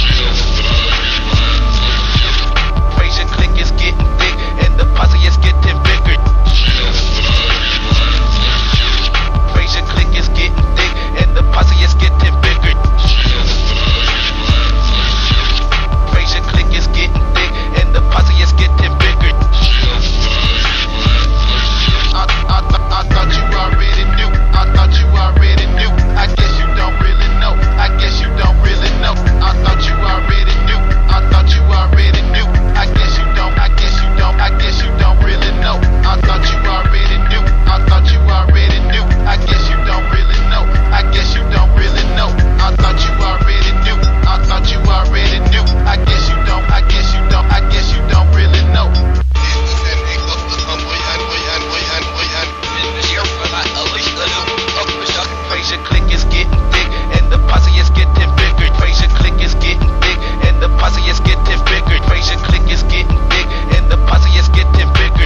Frazier click is getting thick, and the posse is getting bigger. Frazier click is getting thick, and the posse is getting bigger. Frazier click is getting thick, and the posse is getting bigger. I thought you already knew. I thought you already knew. I guess you don't really know. I guess you don't really know. I thought you already knew. I thought you already knew. I guess you don't. I guess you don't. I guess you don't really know. I thought you already knew. I thought you already knew. I guess you don't really know. I guess you don't really know. I thought you already knew. I thought you already knew. I guess you don't. I guess you don't. I guess you don't really know. Frazier click is getting thick, and the posse is getting bigger. Frazier click is getting thick, and the posse is getting bigger. Frazier click is getting thick, and the posse is getting bigger.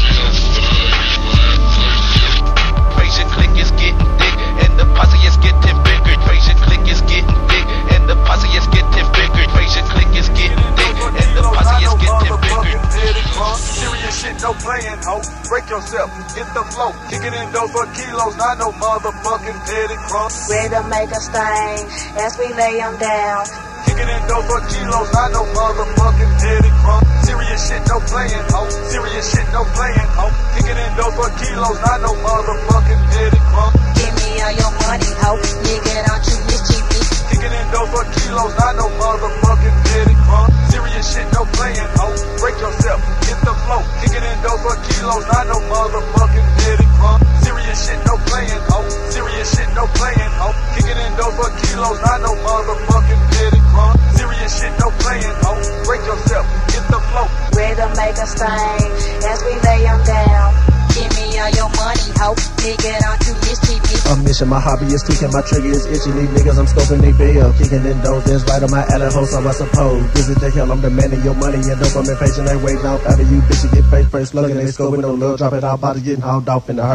Frazier click is getting thick, and the posse is getting bigger. Frazier click is getting thick, and the posse is getting bigger. Frazier click is getting thick, and the posse is getting bigger. Serious shit, no playing, ho. Break yourself, hit the flow. Kicking in dough for kilos, not no motherfucking petty crumb. Ready to make a stain as we lay them down. Kicking in dough for kilos, not no motherfucking petty crumb. Serious shit, no playing, ho. Serious shit, no playing, ho. Kicking in dough for kilos, not no motherfucking petty crumb. Give me all your money, ho. Nigga, don't you mischief me. Kicking in dough for kilos, not no motherfucking petty crumb. Serious shit, no playing, ho. Break yourself, hit the flow. Kicking in dough for kilos, not no motherfucking petty crumb. Serious shit, no playing, ho. Serious shit, no playing, ho. Kicking in dough for kilos, not no motherfucking petty crumb. Serious shit, no playing, ho. Break yourself, hit the flow. Ready to make a stain as we lay them down. Give me all your money, ho. Nigga, don't you mischief me. I'm missing my hobby is tweaking, my trigger is itching. These niggas, I'm scoping they bill. Kicking in doors, that's right on my alley hole, so I suppose. Visit the hell, I'm demanding your money and dope. I'm impatient, they waiting off out of you, bitch. You get face first, slugging, they scoping no love. Drop it out, body getting hauled off in the hearse.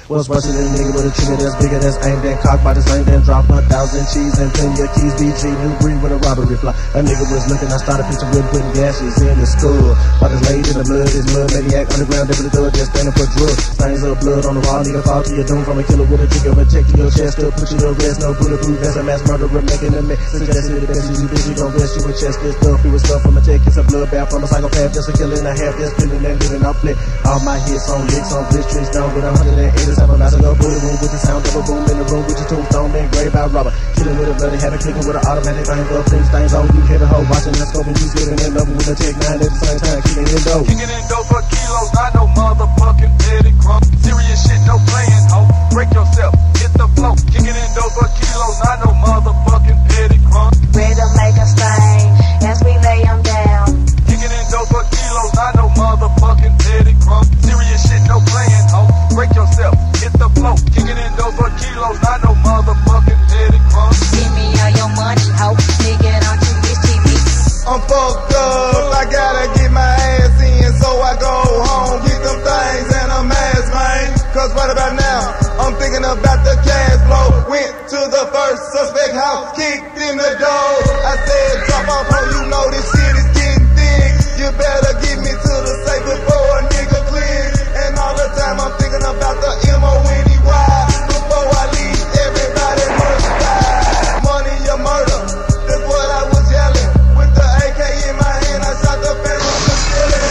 Was busted in a nigga with a trigger that's bigger, that's aimed and cocked by the same, then drop 1,000 cheese and plenty of keys. BG, new breed with a robbery fly. A nigga was looking, I started picture with putting gashes in the skull. While it's laid in the blood, this mud maniac underground, devil the thug, just standing for drugs. Stains of blood on the wall, nigga fall to your doom from a killer with a trigger, protecting your chest to put you to rest. No bulletproof vest, a mass murderer making a mess. Suggested the best you bitch, you gon' rest you with chest. This stuff, it was stuff from a tech, it's a bloodbath from a psychopath, just a killer and a half, just killing and living off flick. All my hits on licks, on blitz, tricks down with 187 master go bullet room with the sound of a boom in the room with your tombstone engraved by rubber. Killing with a bloody habit, clicking with an automatic thing up, things stains on you, heavy hoe, watching that scope and you slipping in love with a Tech 9 at the same time, kicking in dough. Kicking in dough for kilos, not no motherfucking petty crumb. Serious shit, no playing, ho. Break yourself, hit the flow. Kicking in dough for kilos, not no motherfucking petty crumb. Ready to make a stain as we lay them down. Kicking in dough for kilos, not no motherfucking petty crumb. Serious shit, no playing, ho. Break yourself, hit the flow. Kicking in dough for kilos, not no motherfucking petty crumb. Give me all your money, ho. Nigga, don't you miss TV. I'm fucked up, I gotta get my ass in, so I go home, get them things and a mask, man. Cause right about now, I'm thinking about the cash flow. Went to the first suspect house, kicked in the door. I said, drop off on you know this shit is getting thick. You better get me to the safe before a nigga clear. And all the time I'm thinking about the M-O-N-E-Y. Before I leave, everybody must die. Money or murder, that's what I was yelling. With the AK in my hand, I shot the federal for stealing.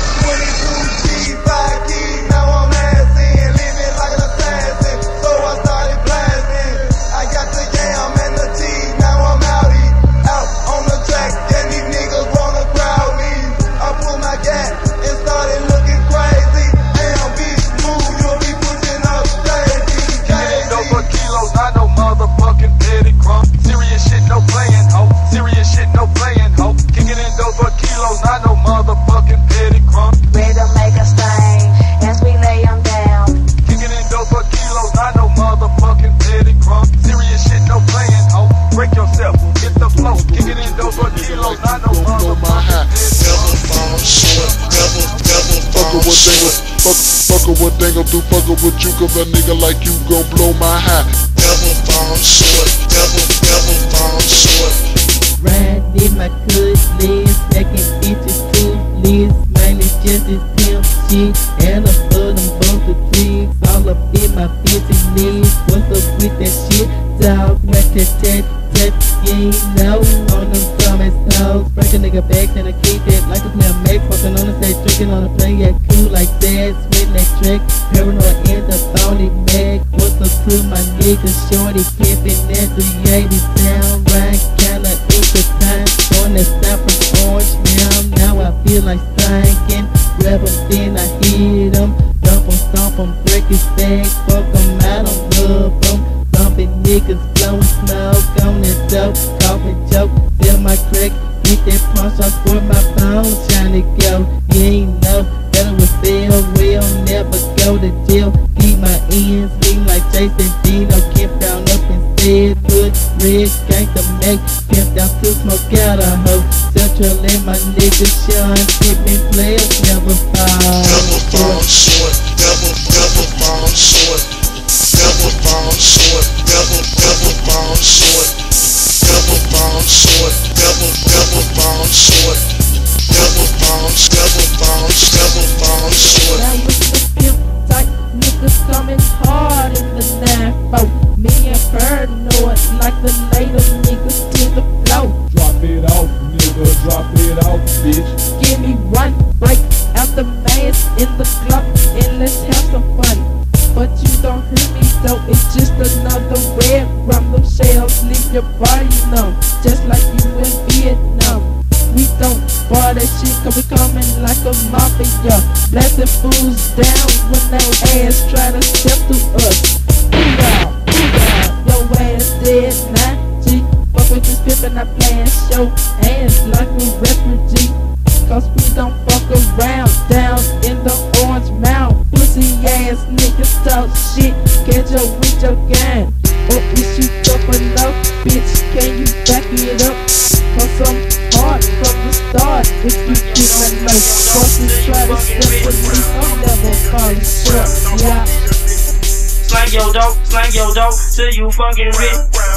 22 G, 5 keys, now I'm ass in. Living like an assassin, so I started blasting. I got the yam and the cheese, now I'm outie. Out on the track, and these niggas wanna crowd me. I pulled my gat and started looking crazy. Damn, bitch, move, you'll be pushing up crazy. Kicking in dough for kilos, not no motherfucking petty crumb. Serious shit, no playing, ho. Serious shit, no playing, ho. Kicking in dough for kilos, not no motherfucking petty crumb. Ready to make a stain as we lay them down. Kicking in dough for kilos, not no motherfucking petty crumb. Serious shit, no playing, ho. Break yourself, hit the flow. Kicking in dough for kilos, not no motherfucking petty crumb. Never fall short, never fall short. Fucker what they gon' do, fucker with you, cause a nigga like you gon' blow my high. Never fall short, never fall short. Ride in my good lens, second bitches two lids. Mine is just this pimp shit, and I'm full of both the dreams. All up in my business, what's up with that shit? Dog, like that, you ain't know. On them dumbass hoes, break a nigga back, then I keep it like a player make. Fucking on the stage, drinking on the plane, yeah, cool like that. Spitting that trick, paranoid in the phony mag. What's up to my nigga, shorty, pimping that 380 down, right? Kinda the time, throwing that stuff from orange now I feel like stinking. Grab him, then I hit him. Stomp him, break his back. Fuck him, I don't love him. Thumping niggas, blowing smoke on that dope. Coughing joke, feel my crack. Hit that punch, I score my bones, trying to go. You ain't know that it was fail. We'll never go to jail. Keep my ends lean like Jason Dino. Kept down up instead. Hood, red, skank the make. Kept out to smoke out a hoe. Central and my nigga Sean. Tipping players never fall. Never fall short, never fall short. Never fall short, never fall short. Never fall short, never fall short. Never fall short. Now with the pimp type niggas coming hard in the 9-4. Me and Bird know it like the later niggas to the flow. Drop it off, nigga, drop it off, bitch. Give me one break out the mask in the club and let's have some fun. But you don't hear me though, it's just another red rum. Them shells leave your body numb, just like you in Vietnam. We don't bar that shit cause we coming like a mafia. Blasting fools down when they ass try to step to us. Your ass dead now, G. Fuck with this pimpin', I plan show ass like a refugee. Cause we don't fuck around down in the orange mound. Pussy ass niggas talk shit, catch up with your gang. Or is you up enough, bitch, can you back it up? Cause I'm hard from the start if you get on low. Bosses try to step with me, I'm never falling short, yeah. dope, slang your dope till you fucking rich.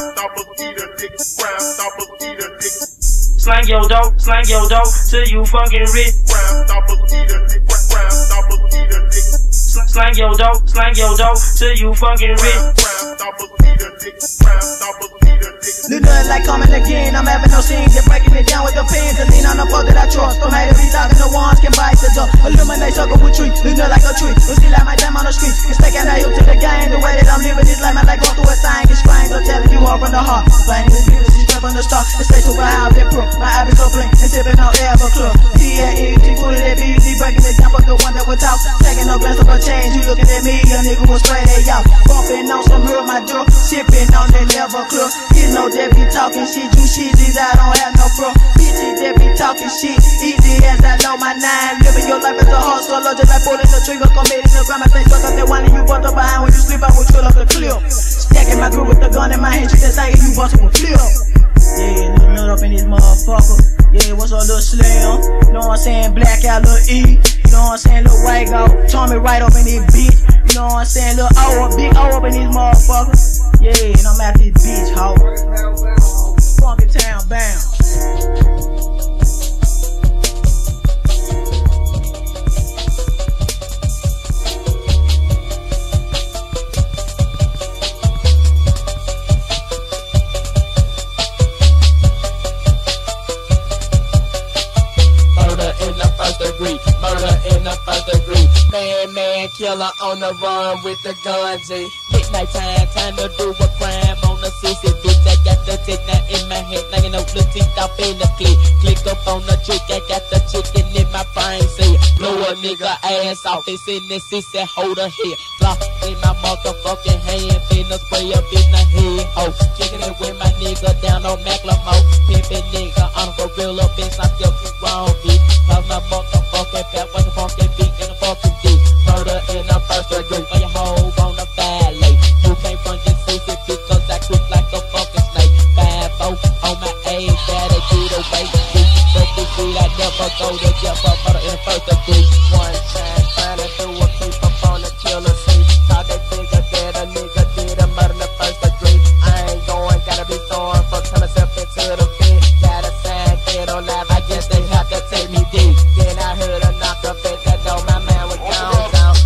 Slang your dope till you fucking rich. Slang your dope till you fucking rich. Look nothing like coming again, I'm having no scenes, just breaking it down with the pins and lean on the part that I trust. Don't hate to be talking, the ones can bite the dust. Illuminate circle with trees, look nothing like a tree. We still like my damn on the streets, it's taking that hip to the game. The way that I'm living this life, I like go through a thing. It's crying, I'm telling you all from the heart. Playing this music, she's straight from the start. It stays super high, been pro. My eye be so blink, and sipping on air of a club. P-A-E-G, full of that B-U-D, breaking it down, but the one that would talk. Taking no glance of a change, you looking at me, a nigga was straight at y'all. Bumping on some real my jaw, sipping on that never club. You know that be talking shit, you shizzies, I don't have no bro. Bitches that be talking shit, easy as I know my nine. Living your life as a hustler, just like pulling the trigger, committing the crime. I think fuck up that one and you bust up behind when you sleep, I will chill up the clip. Stacking my crew with the gun in my hand, you can say you bust up a flip. Yeah, little nut up in this motherfucker. Yeah, what's up, little Slim? You know what I'm saying? Black out, little E. You know what I'm saying? Little White go. Tommy right up in this bitch. You know what I'm saying? Little O, big O up in this motherfucker. Yeah, and I'm at this bitch, ho. Funky town bound. Man, killer on the run with the gun, G. Midnight time to do a crime on the sissy bitch. I got the dick now in my head, knocking out the teeth off in the clip. Click up on the chick, I got the chicken in my brain. See, blow a nigga ass off, it's in the sissy, hold her head. Flop in my motherfucking hand, finna spray up in the head. Oh, kicking it with my nigga down on Macklemore. Pimpin' nigga on for real up in South York, you wrong, bitch. Cause my motherfucking fat was a funky beat and a fucking dick. Murder in the first degree for your hoe on the violate. You can't front this sissy because I creep like a fucking snake. 5-0 on my age, gotta get away. But this beat I never go to jail for murder in the first degree. One time trying to do a creep up on the killer scene. Thought they figured that a nigga did a murder in the first degree. I ain't going, gotta be throwing for turn myself into the bed. Gotta sign dead on live, I guess they have to take me deep. Then I heard a knock up at that door, my man was gone.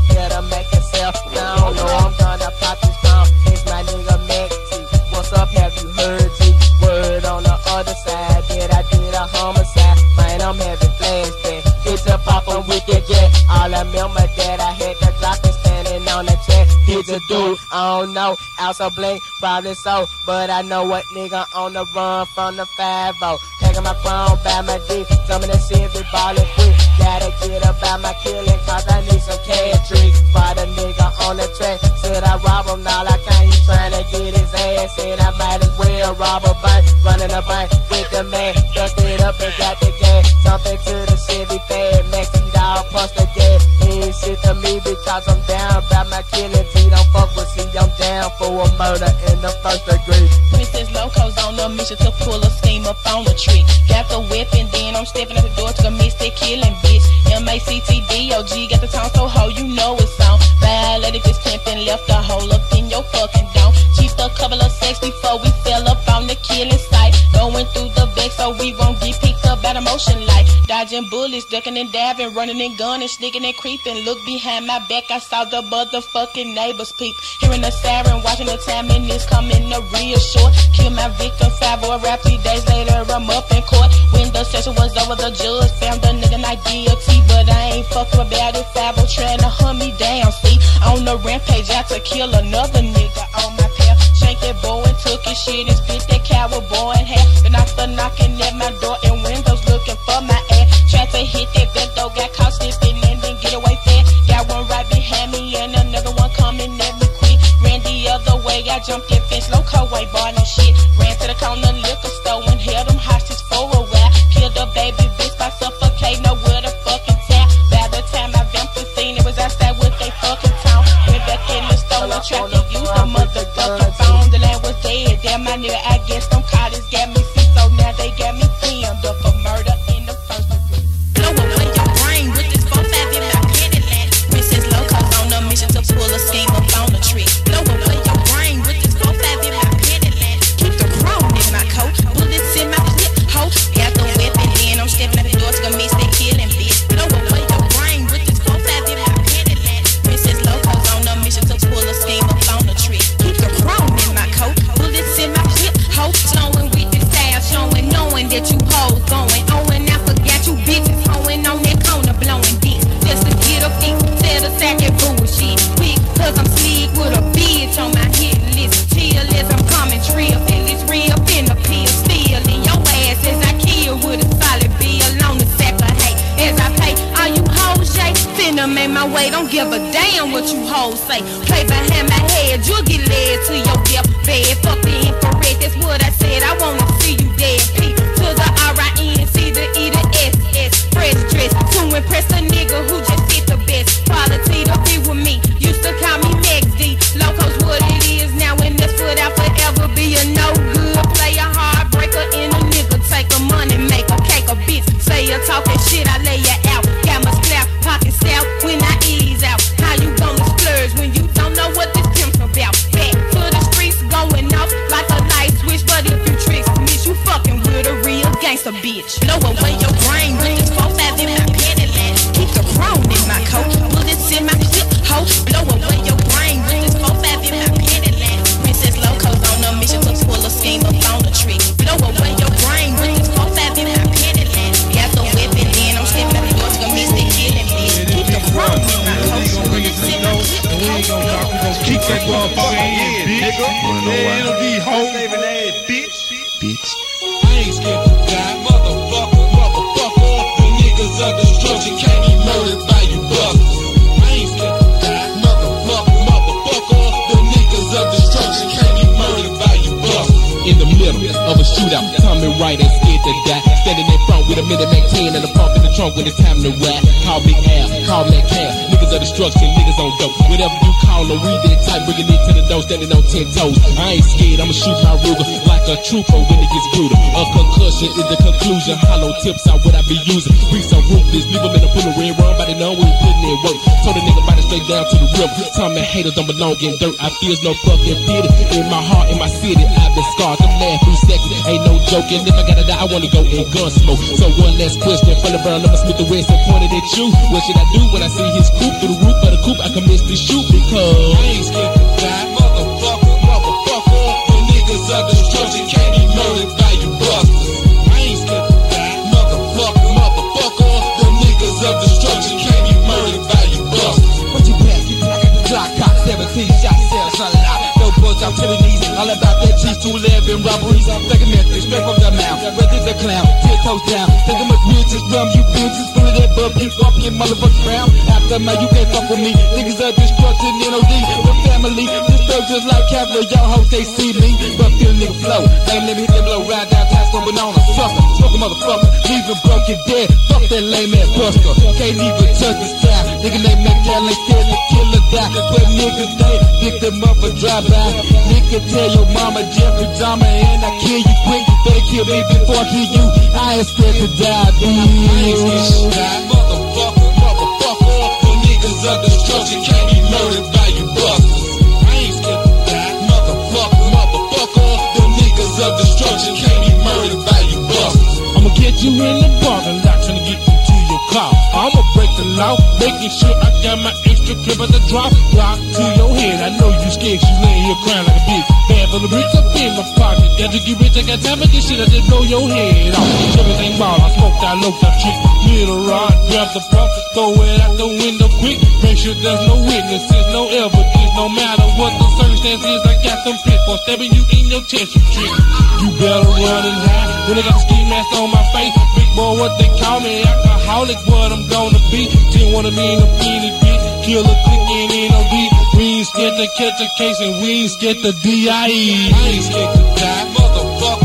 Down, no, I'm gonna pop this down. It's my nigga Mac T. What's up, have you heard G? Word on the other side, that I did a homicide. Man, I'm having flashbacks. Get to poppin' with that jet. All I remember that I had the Glock and standing on the track. Did you do? I don't know. Also blink, probably so. But I know what nigga on the run from the 5-0. Taking my phone by my dick. Some of the shit be ballin' quick. Gotta get about my killing, cause I need some cash tricks. Spot a nigga on the track, should I rob him? Now I can't, he tryna get his ass in. I might as well rob a bank, running a bank with the man. Stuck it up and got the gas, something to the Chevy fad. Maxi dog plus the gas, he ain't shit to me because I'm down by my killing. G don't fuck with C, I'm down for a murder in the first degree. Princess Loco's on a mission to pull a scheme up on the tree. Got the weapon, then I'm stepping at the door to commit that killing, bitch. M-A-C-T-D-O-G, got the town so ho, you know it's on. Violated this pimpin', left a hole up in your fucking dome. Cheaped a couple of sex before we fell up on the killing site. Going through the back so we won't get picked up by the motion light. Dodging bullets, ducking and dabbing, running and gunning, sneaking and creeping. Look behind my back, I saw the motherfucking neighbors peep. Hearing the siren, watching the time, and it's coming up real short. Kill my victim, 5 or rap 3 days later, I'm up in court. When the session was over, the judge found the nigga not guilty, but I ain't fucked about it. 5 trying to hunt me down. See, on the rampage, I to kill another nigga on my path. Shanked that boy and took his shit and spit that cowboy boy in half. Then I started knocking at my door and windows looking for my ass. Tried to hit that back door, got caught slipping and then get away fast. Got one right behind me and another one coming at me quick. Ran the other way, I jumped that fence, loco way, bar and shit. Ran to the corner liquor store and held them hostage for a while. Killed a baby bitch by suffocating her with a fucking tap. By the time I vamped the scene, it was outside with they fucking town. Went back in the store and tried to use the motherfucking phone. The land was dead, damn my nigga, I guess them collars got me sick, so now they got me pinned up for murder in the first degree. Blow away your brain with this 4-5 in my penny land. Princess Loco's on a mission to pull a scheme up on the tree. Blow away don't give a damn what you hoes say. Play behind my head, you'll get led to your deathbed. Fuck the infrared, that's what I said. I wanna see you dead. P to the R-I-N-C, the E to S-S. Fresh dress to impress a nigga who just fit the best. Quality to be with me, used to call me Next D. Loco's what it is now, and that's what I'll forever be. A no good player, heartbreaker, and a nigga take a money maker, cake a bitch. Say you're talking shit, I lay you out. Got my slap, pocket south when I ease out. How you gonna splurge when you don't know what this pimp's about? Back to the streets, going off like a light switch. But if you tricks miss, you fucking with a real gangster bitch. Blow away your brain with this 4-5 in my penny land. Keep the chrome in my coat, bullets in my hip hoe. Blow away your brain with this 4-5 in my penny land. Princess Loco's on a mission to pull a scheme up on the trick. Blow away your brain with this 4-5 in my penny land. Got the weapon in, I'm stepping up the door to miss the killing bitch. Keep the chrome in my coat, bullets in my hip hoe. Keep that motherfucker in, nigga. It'll be home. Bitch. I ain't scared to die, motherfucker. The niggas of destruction can't be murdered by you brothers. I ain't scared to die, motherfucker. The niggas of destruction can't be murdered by you brothers. In the middle of a shootout, coming right and scared to die. Standing in front with a minute Mac 10 and a pump in the trunk when it's time to ride. Call Big Al, call Mac Cab. Niggas of destruction, niggas on dope. Whatever you call them, we that type, bringing it to the door, standing on 10 toes. I ain't scared, I'ma shoot my Ruger like a trooper when it gets brutal. A concussion is the conclusion. Hollow tips out what I be using. Be so ruthless, leave them in a bullet red run, but they know we putting in work. Told a nigga body straight down to the river. Tell me haters don't belong in dirt. I feels no fucking pity in my heart, in my city. I've been scarred. Them last few seconds ain't no joking. If I gotta die, I wanna go in gun smoke. So one last question from the brown, I'ma Smith the West and pointed at you. What should I do when I see his coupe through the roof of the coupe? I can miss the shoot because I ain't scared to die, motherfucker. The niggas of destruction can't be murdered by you brothers. I ain't scared to die, motherfucker. The niggas of destruction can't be murdered by you brothers. what you pass? You got the clock, cock 17 shots, sell son of lot. No bugs out to the knees. All about that cheese to live in robberies. Second method, straight from the mouth. Whether the clown, 10 toes down. Think how much bitches from you bitches. Full of that bub, keep off your motherfucking round. After my, you can't fuck with me. Niggas are destruction, NOD. The family, disturbed just like Catholic. Y'all hoes, they see me. But feel nigga flow. Lame, let me hit them blow. Ride downtown, stomping on a sucker. Smoke a motherfucker. Leave him broken dead. Fuck that lame ass buster. Can't even touch this time. Nigga name that gal, they scared to kill or die. But niggas, they victim of a drive-by. Nigga, tell your mama Jeffrey Dahmer and I kill you quick. You better kill me before I kill you. I ain't scared to die, bitch. I ain't scared to die, motherfucker. The niggas of destruction can't be murdered by you brothers. I ain't scared to die, motherfucker. The niggas of destruction can't be murdered by you brothers. I'ma get you in the parking lot, trying to get you to your car. I'ma break the law, making sure I got my extra clip at the drop. Rock to your head, I know you scared, you laying here crying like a bitch. Bad for the bricks up in my pocket. Got to get rich, I got time for this shit, I just blow your head off. Everything ball, I smoked out, looked out trick. Little rod, grab the pump, throw it out the window quick. Make sure there's no witnesses, no evidence, no matter what the circumstances. I got them pits for stabbing you in your chest, you trick. You better run and hide when they got the ski mask on my face. Big boy, what they call me, alcoholic, what I'm gonna be. Didn't wanna be in a beanie bitch, killer clicking in on beat. We ain't scared to catch a case and we ain't scared to DIE. I ain't scared to die, motherfucker.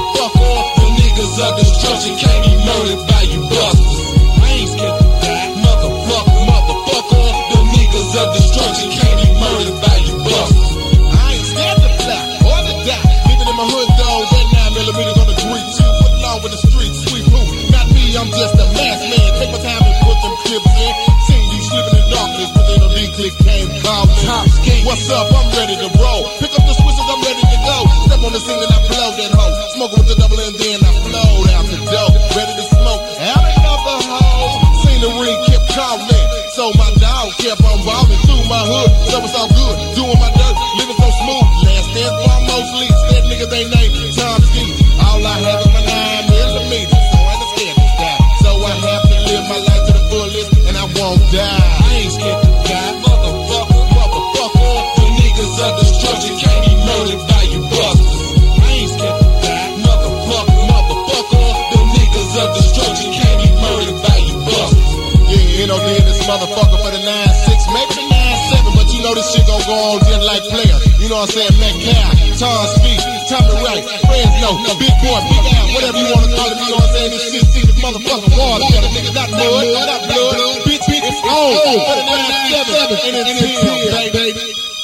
The niggas of destruction can't be murdered by you brothers. I ain't scared to die, motherfucker. The niggas of destruction can't be murdered by you brothers. I ain't scared to fly or to die. Living in my hood, dog, that 9mm on the green. Two foot long with the streets, sweet move. Not me, I'm just a masked man. Take my time and put them clips in. Seen you slipping in darkness, but then a big click came calling. What's up? I'm ready to roll. Pick up the switches, I'm ready to go. Step on the scene and I blow that hoe. Smoking with the double and then I flowed out the dope. Ready to smoke. Out another hoe. Seen the ring kept calling. So my dog kept on balling through my hood. So it's all good. Doing my dirt. Living so smooth. Last stand for most leads. That nigga they name Tom Ski. All I have is my 9mm. So I ain't scared to die. So I have to live my life to the fullest and I won't die. I ain't scared to die, motherfucker. The niggas of destruction can't be murdered by you brothers. I ain't scared to die, motherfucker. The niggas of destruction can't be murdered by you brothers. Yeah, NOD in this motherfucker for the 9-6 man. know what I'm saying? Black Cow, Tom Speed, Tommy Wright, Fresno, Big Boy, Big Al, whatever you wanna call it, you know what I'm saying? This shit, see this motherfucking water, nigga, not mud, not blood, bitch, it's on, 39-7, and it's here, baby.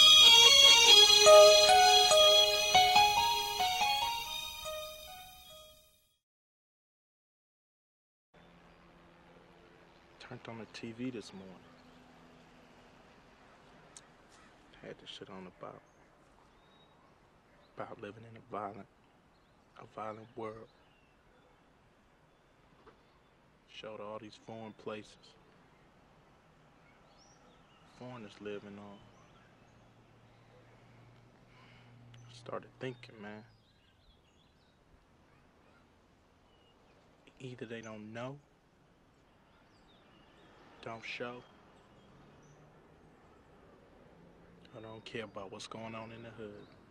Turned on the TV this morning. Had this shit on about living in a violent world. Showed all these foreign places foreigners living on. Started thinking, man. Either they don't know, don't show, I don't care about what's going on in the hood.